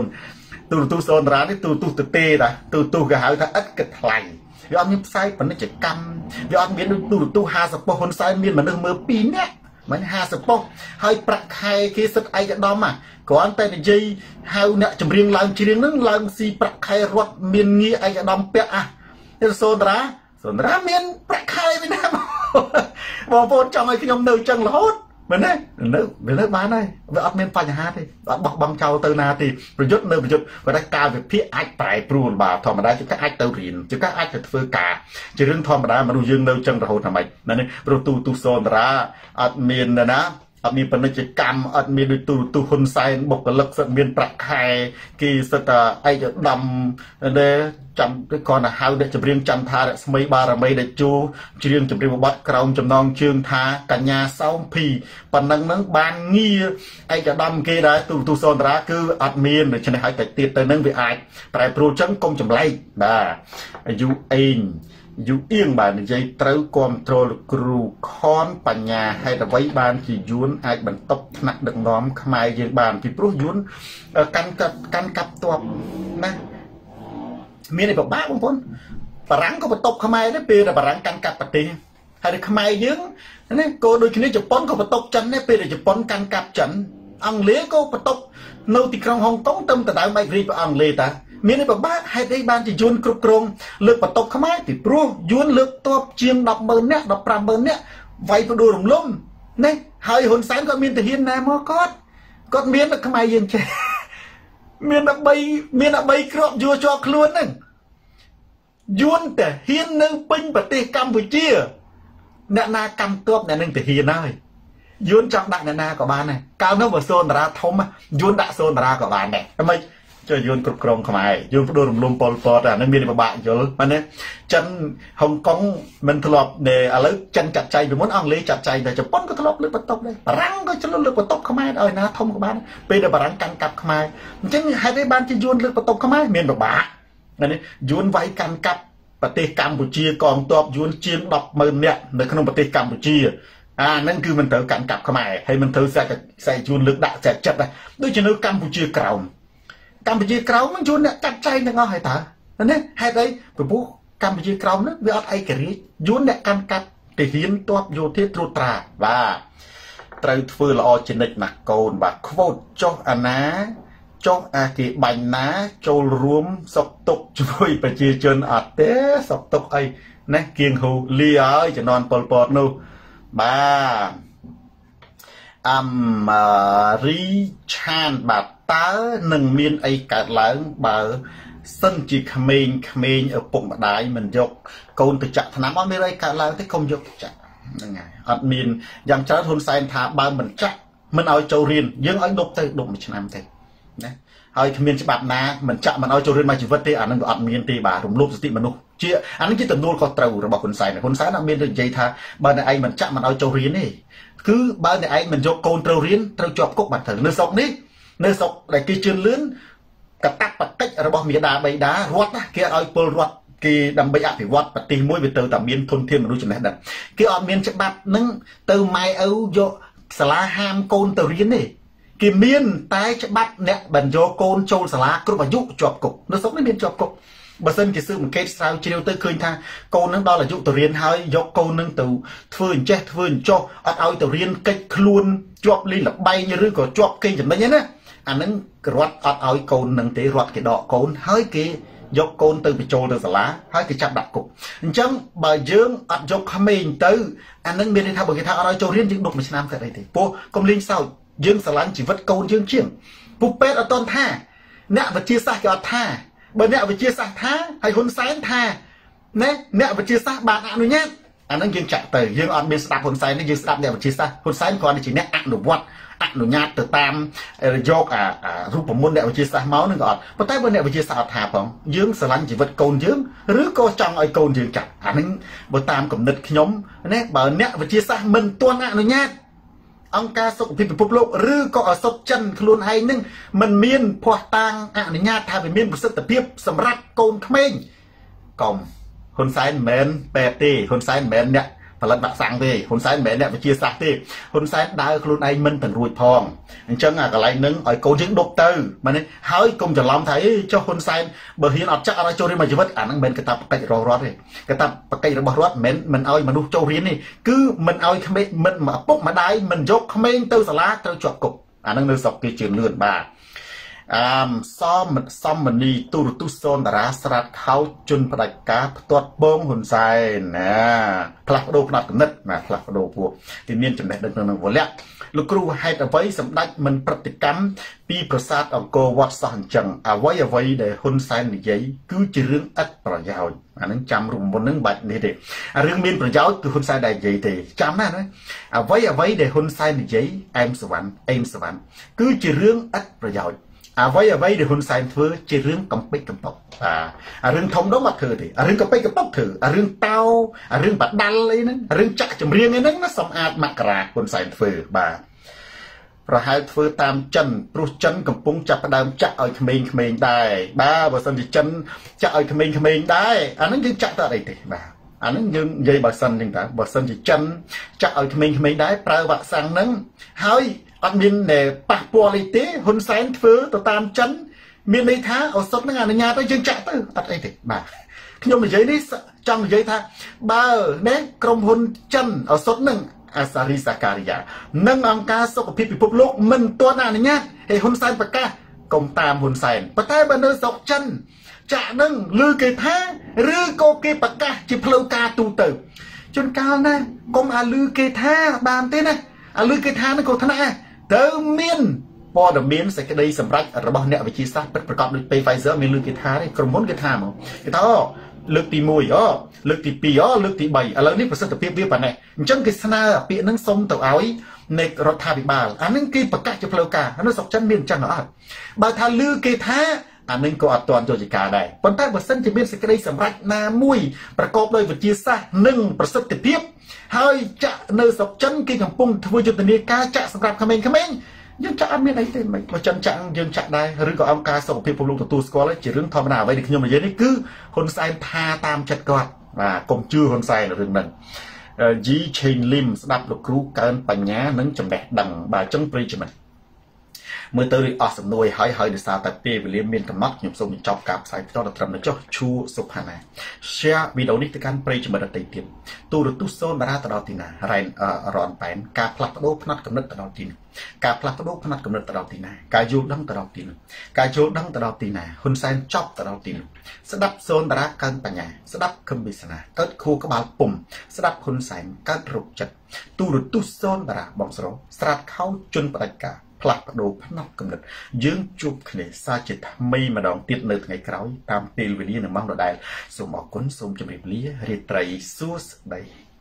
S1: tu son ra đấy tu tê đã tu cái hảo ta ít cái lành vì ông nhấp say vẫn nó chỉ căm vì ông biến tu hà sập hồn say miên mà nó mơ pin nhéมันหาสปอให้ประคายคือสัตไอจะดอมอ่ะก่อนแต่ในใจเฮาเนี่ยจำเรียงลางจีเรียงนั้นลางสีประคายรถเมียนงี้ไอจะดอมเปียอ่ะเนี่ยโซนราเมียนประคายไปนะบอกโปนจังไอ้ขยมเนยจังหลอดเหมือนเนี่ยเนื้อบ้านเลยว่าอัดเมียนไฟหาดิบอกบังเจ้าเตอร์นาทีประยุทธ์ก็ได้การแบบพี่ไอ้ปลายปรูนบ่าวทอมาได้จุดก็ไอ้เตอร์เรียนจุดก็ไอ้จะเฟื่อกาจะเรื่องทอมาได้มาดูยืนเนยจังเราทำไมนั่นนี่ประตูโซนราอัดเมียนนะอัดมีปัญจกรรมอัดมีตูคนใส่บกเลิกสัตเมียนประคายกีสตาไอจะดำเดจำก่อนเฮาเดจะเรียงจำทาสมัยบารมีเดจูเรียงจะเรียงบัดกราวจำนองเชิงทากัญญาเศร้าพีปันนังนั้นบานงี้ไอจะดำกีได้ตูโซนราคืออัดเมียนชนะหายแต่ตีเตนั้นไปไอแต่โปรจังกงจำไรได้อยู่เองอยู่เอียงบานใจเต้าความโทรครูค้อนปัญญาให้แต่ไว้บานที่ยุนไอ้บรรทบหนักดังน้อมขมายยืนบานที่ปลุกยุนกันกับตัวนะมีในแบบบ้าบางคนปรังก็บรรทบขมายได้เปลี่ยนปรังกันกับปฏิให้ขมายยืนนี่โกโดยชนิดจะป้อนก็บรรทบจันนี่เปลี่ยนจะป้อนกันกับจันอังเล่ก็บรรทบโนติครองฮ่องกงเติมแต่ได้ไม่รีบอังเล่แต่มีในแบบบ้าให้ได้บานที่ยุนกรุบกรงเลือกปตกขมายติดปลุกยุนเลือกตัวเชียงดับเบิร์นเนี่ยดับปรามเบิร์นเนี่ยไว้ประดูหลงล้มนี่หายหนสารก็มีแต่เฮียนนายมอกอดก็มีแต่ขมายยืนเชมีแต่ใบกรอบยัวจอกล้วนนั่งยุนแต่เฮียนนึงปิ้งปฏิกัมพูชีเนี่ยนากำตัวเนี่ยนึงแต่เฮียนได้ยุนจับดักเนี่ยนากับบ้านเนี่ยการนั้นว่าโซนราทมยุนดักโซนรากับบ้านเนี่ยทำไมจะยุนกรุบกรองขมายยุนประดูลมปอลปอดอ่ะนั่นมีในบะอยู่มันเนี่ยจันฮ่องกงมันทลบเนี่ยอะไรจันจัดใจไปม้วนอังเลจัดใจแต่จะป้อนก็ทลบเลือกปตบเลยรังก็จะเลือกปตบขมายเอานะทมกับบ้านเป็นแต่รังกันกับขมายจังให้ได้บ้านจะยุนเลือกปตบขมายเมียนบะนั่นนี่ยุนไว้กันกับปฏิกัมพูชีกองตัวยุนเชียงดับมือเนี่ยในขนมปฏิกัมพูชีนั่นคือมันเติร์กันกับขมายให้มันเติร์ใส่ยุนเลือกด่าจัดจัดเลยด้วยจะนึกกัมพูชีเก่ากัมพูชีเก่ามันยุนเนี่ยจัดใจเนี่ยงอให้ตาอันนี้ให้ได้ไปบุกกัมพูชีเก่าเนี่ยวิอัดไอกรียุนเนี่ยกันกับติหินตัวอยู่ที่ตรุตราว่าไตรฟื้นละอจินิกหนักโกนว่าโคตรโจอันนะโจอากิบันนะโจรวมสกตกช่วยไปเจียจนอัดเต้สกตกไอนะเกียงหูเลี้ยจะนอนปลปอดนู่บ้าริชานบาตาหนึ่งมีนไอกาหลังบาซึ่งจีขมิ้นปุ่มได้มันยกโกนติจักถนามว่าไม่ไรกาหลังที่คงยกจักยังไงอัดมีนยังเจ้าทุนไซน์ถาบามันจักมันเอาโจเรียนยังเอาดบเตะดบมิชนามเตะนะเอาขมิ้นฉบับนามันจักมันเอาโจเรียนมาจีวัดเตะอันนั้นก็อัดมีนตีบารุมลูกสติมนุษย์เชี่ยอันนี้ที่ตำนวนก็เต่าระบบคนไซน์คนไซน์น่ะมีนใจท่าบาในไอมันจักมันเอาโจเรียนนี่คือบ้านในไอ้มันยกโกนเตาเรียนเตาจอบกุกบัตรถึงเนื้อศกนี้เนื้อศกได้กี่จืดลื่นกระตักปัดติระบบมีดาใบดารวดนะเกี่ยเอาเปิลรวดกี่ดำใบอะผิววัดปฏิมวยไปเตาแต่เมียนทนเทียนมันรู้จักไหนดังกี่ออกเมียนฉบับนึงเตาไม้เอาโยสลาหามโกนเตาเรียนนี่กี่เมียนตายฉบับเนี่ยบรรโยโกนโจสลากรุ๊ปอายุจอบกุกเนื้อศกไม่เมียนจอบกุกบางสิ่งที่ซื้อมันเกสซาวเชียวเตอร์คืนทางโกนั่งดอลอายุตัวเรียนหายยกโกนั่งตัวฟื้นเจ็ดฟื้นโจอัดเอาตัวเรียนเกยคลุนจอบลีหลับใบยังรื้อก็จอบเกยจำได้ยังนะอันนั้นรวดอัดเอาโกนั่งตีรวดกี่ดอกโกนหายกี่យកកូនទៅបញ្ចូលទៅសាលាហើយគេចាប់ដាក់គុកអញ្ចឹងបើយើងអត់យកក្មេងទៅអានឹងមានន័យថាបើគេថាអត់ឲ្យចូលរៀនយើងដុតមួយឆ្នាំទៅអីទេព្រោះកុំលេងសើចយើងស្រឡាញ់ជីវិតកូនយើងជាងពុះពេទ្យអត់តន់ថាអ្នកវិទ្យាសាស្ត្រគេអត់ថាបើអ្នកវិទ្យាសាស្ត្រថាហើយហ៊ុនសែនថាណែអ្នកវិទ្យាសាស្ត្របានអនុញ្ញាតអានឹងយើងចាក់ទៅយើងអត់មានស្ដាប់ហ៊ុនសែនទេយើងស្ដាប់អ្នកវិទ្យាសាស្ត្រហ៊ុនសែនគ្រាន់តែជាអ្នកអនុវត្តអនុញ្ញាតទៅតាមយករូបមន្តអ្នកវិទ្យាសាស្ត្រមកនឹងក៏អត់ប៉ុន្តែបើអ្នកវិទ្យាសាស្ត្រអត់ថាផងយើងស្រឡាញ់ជីវិតកូនយើងឬក៏ចង់ឲ្យកូនយើងចាក់អានឹងបើតាមគំនិតខ្ញុំណាបើអ្នកវិទ្យាសាស្ត្រមិនទាន់អនុញ្ញាតអង្គការសុខភាពពិភពលោកឬក៏ឱសថចិនខ្លួនឯងនឹងមិនមានភ័ស្តុតាងអនុញ្ញាតថាវាមានប្រសិទ្ធភាពសម្រាប់កូនក្មេងកុំហ៊ុនសែនមិនមែនពេទ្យទេហ៊ុនសែនមិនមែនអ្នកផលិតវ៉ាក់សាំងទេហ៊ុនសែនមិនមែនអ្នកវិទ្យាសាស្ត្រទេហ៊ុនសែនដើរខ្លួនឯងមិនទាំងរួចផងអញ្ចឹងអាកន្លែងហ្នឹងឲ្យកូនយើងដប់ទៅមែនទេហើយកុំច្រឡំថាចុះហ៊ុនសែនបើហ៊ានអត់ចាក់អត់ឲ្យចូលរៀនមួយជីវិតអាហ្នឹងមិនមែនកតាបកិច្ចរបស់រដ្ឋទេកតាបកិច្ចរបស់រដ្ឋមិនឲ្យមនុស្សចូលរៀនទេគឺមិនឲ្យក្មេងមិនឪពុកម្ដាយមិនយកក្មេងទៅសាលាត្រូវជាប់គុកអាហ្នឹងនៅស្រុកគេជឿនលឿនបាទសមនីទូរទស្សន៍សូនតារាស្រាត់ខោជន់ផ្ដាច់ការផ្ទាត់បងហ៊ុនសែនណាផ្លាស់ប្ដូរផ្នត់គំនិតណាផ្លាស់ប្ដូរពួកទីមានចំណេះដឹងក្នុងវលៈលោកគ្រូហេតុអ្វីសម្ដេចមិនប្រតិកម្មពីប្រាសាទអង្គរវត្តសោះអញ្ចឹងអ្វីដែលហ៊ុនសែននិយាយគឺជារឿងឥតប្រយោជន៍អានឹងចាំរំមុននឹងបាច់នេះទេរឿងមានប្រយោជន៍គឺហ៊ុនសែនដែលនិយាយទេចាំណាអ្វីដែលហ៊ុនសែននិយាយអែមសវណ្ណគឺជារឿងឥតប្រយោជន៍អ្វីដែលហ៊ុនសែនធ្វើជារឿងកំពេចកំប៉ុកបាទរឿងធំដុំអត់ធ្វើទេរឿងកំពេចកំប៉ុកធ្វើរឿងតោរឿងបដាល់អីហ្នឹងរឿងចាក់ចម្រៀងអីហ្នឹងណាសំអាតមករាហ៊ុនសែនធ្វើបាទប្រហែលធ្វើតាមចិនព្រោះចិនកំពុងចាប់ផ្ដើមចាក់ឲ្យក្មេងៗដែរបាទបើសិនជាចិនចាក់ឲ្យក្មេងៗដែរអាហ្នឹងយើងចាក់ទៅអីទេបាទអាហ្នឹងយើងនិយាយបើសិនចឹងតើបើសិនជាចិនចាក់ឲ្យក្មេងៗដែរប្រើវ៉ាក់សាំងហ្នឹងហើយអត់មានប៉ះពាល់អីទេហ៊ុនសែនធ្វើទៅតាមចិនមានន័យថាឱសថនឹងអនុញ្ញាតឲ្យយើងចាក់ទៅអត់អីទេបាទខ្ញុំនិយាយនេះចង់និយាយថាបើណាក្រុមហ៊ុនចិនឱសថនឹងអាសារីសាការីយ៉ានិងអង្គការសុខភាពពិភពលោកមិនទាន់អនុញ្ញាតឲ្យហ៊ុនសែនប្រកាសកុំតាមហ៊ុនសែនប៉ុន្តែបើនៅស្រុកចិនចាក់នឹងឮគេថាឬក៏គេប្រកាសជាផ្លូវការទូទៅជួនកាលណាកុំអាឮគេថាបានទេណាអាឮគេថានឹងក៏ថ្នាក់ត្រូវមានព័ត៌មានសេចក្តីសម្រេចរបស់អ្នកវិទ្យាសាស្ត្រពិតប្រាកដដូច Pfizer មានលើកគេថាទេក្រុមហ៊ុនគេថាមកគេថាលើកទី1លើកទី2លើកទី3ឥឡូវនេះប្រសិទ្ធភាពវាប៉ុណ្ណេះអញ្ចឹងគេស្នើពាក្យហ្នឹងសុំទៅឲ្យនៃរដ្ឋាភិបាលអាហ្នឹងគេប្រកាសជាផ្លូវការនៅស្រុកចិនមានអញ្ចឹងអត់បើថាលើគេថាអានឹងក៏អត់ទាន់យកជាការដែរប៉ុន្តែបើសិនជាមានសេចក្តីសម្រេចណាមួយប្រកបដោយវិទ្យាសាស្ត្រនិងប្រសិទ្ធភាពហើយចាក់នៅស្រុកចិនគេកំពុងធ្វើយុទ្ធនាការចាក់សម្រាប់ក្មេងៗយើងចាក់អត់មានអីទេមិនបើចិនចាក់យើងចាក់ដែរឬក៏អង្គការសុខភាពពិភពលោកទទួលស្គាល់ជារឿងធម្មតាអ្វីដែលខ្ញុំនិយាយនេះគឺហ៊ុនសែនថាតាមចិត្តគាត់បាទកុំជឿហ៊ុនសែនរឿងហ្នឹងយីឆេងលឹមស្ដាប់លោកគ្រូកើនបញ្ញានិងចំណេះដឹងបាទអញ្ចឹងប្រិយមិត្តមើលទៅរីអស់សំណួរហើយដោយសារតែពេលវេលាមានកំណត់ខ្ញុំសូមបញ្ចប់ការផ្សាយផ្ទាល់ដល់ត្រឹមនេះចុះឈួរសុផាណា share វីដេអូនេះទៅកាន់ប្រិយមិត្តដទៃទៀតទូរទស្សន៍សូនតារាទៅដល់ទីណារ៉ែនរនប៉ែនការផ្លាស់ប្ដូរផ្នត់កំណត់ទៅដល់ទីនេះការផ្លាស់ប្ដូរផ្នត់កំណត់ទៅដល់ទីណាការយល់ដឹងទៅដល់ទីនេះការយល់ដឹងទៅដល់ទីណាហ៊ុនសែនចប់ទៅដល់ទីនេះស្ដាប់សូនតារាកើនបញ្ញាស្ដាប់ខឹមវិសាកើតខួរក្បាលពុំស្ដាប់ហ៊ុនសែនកើតរោគចិត្តទូរទស្សន៍សូនតារាបងស្រុកស្រាតខោជន់ផ្ដាច់ការផ្លាស់ប្ដូរផ្នត់កំណត់យើងជួបគ្នាសាជាថ្មីម្ដងទៀតនៅថ្ងៃក្រោយតាមពេលវេលានៅម៉ោងដដែលសូមអរគុណសូមជម្រាបលារាត្រីសួស្ដី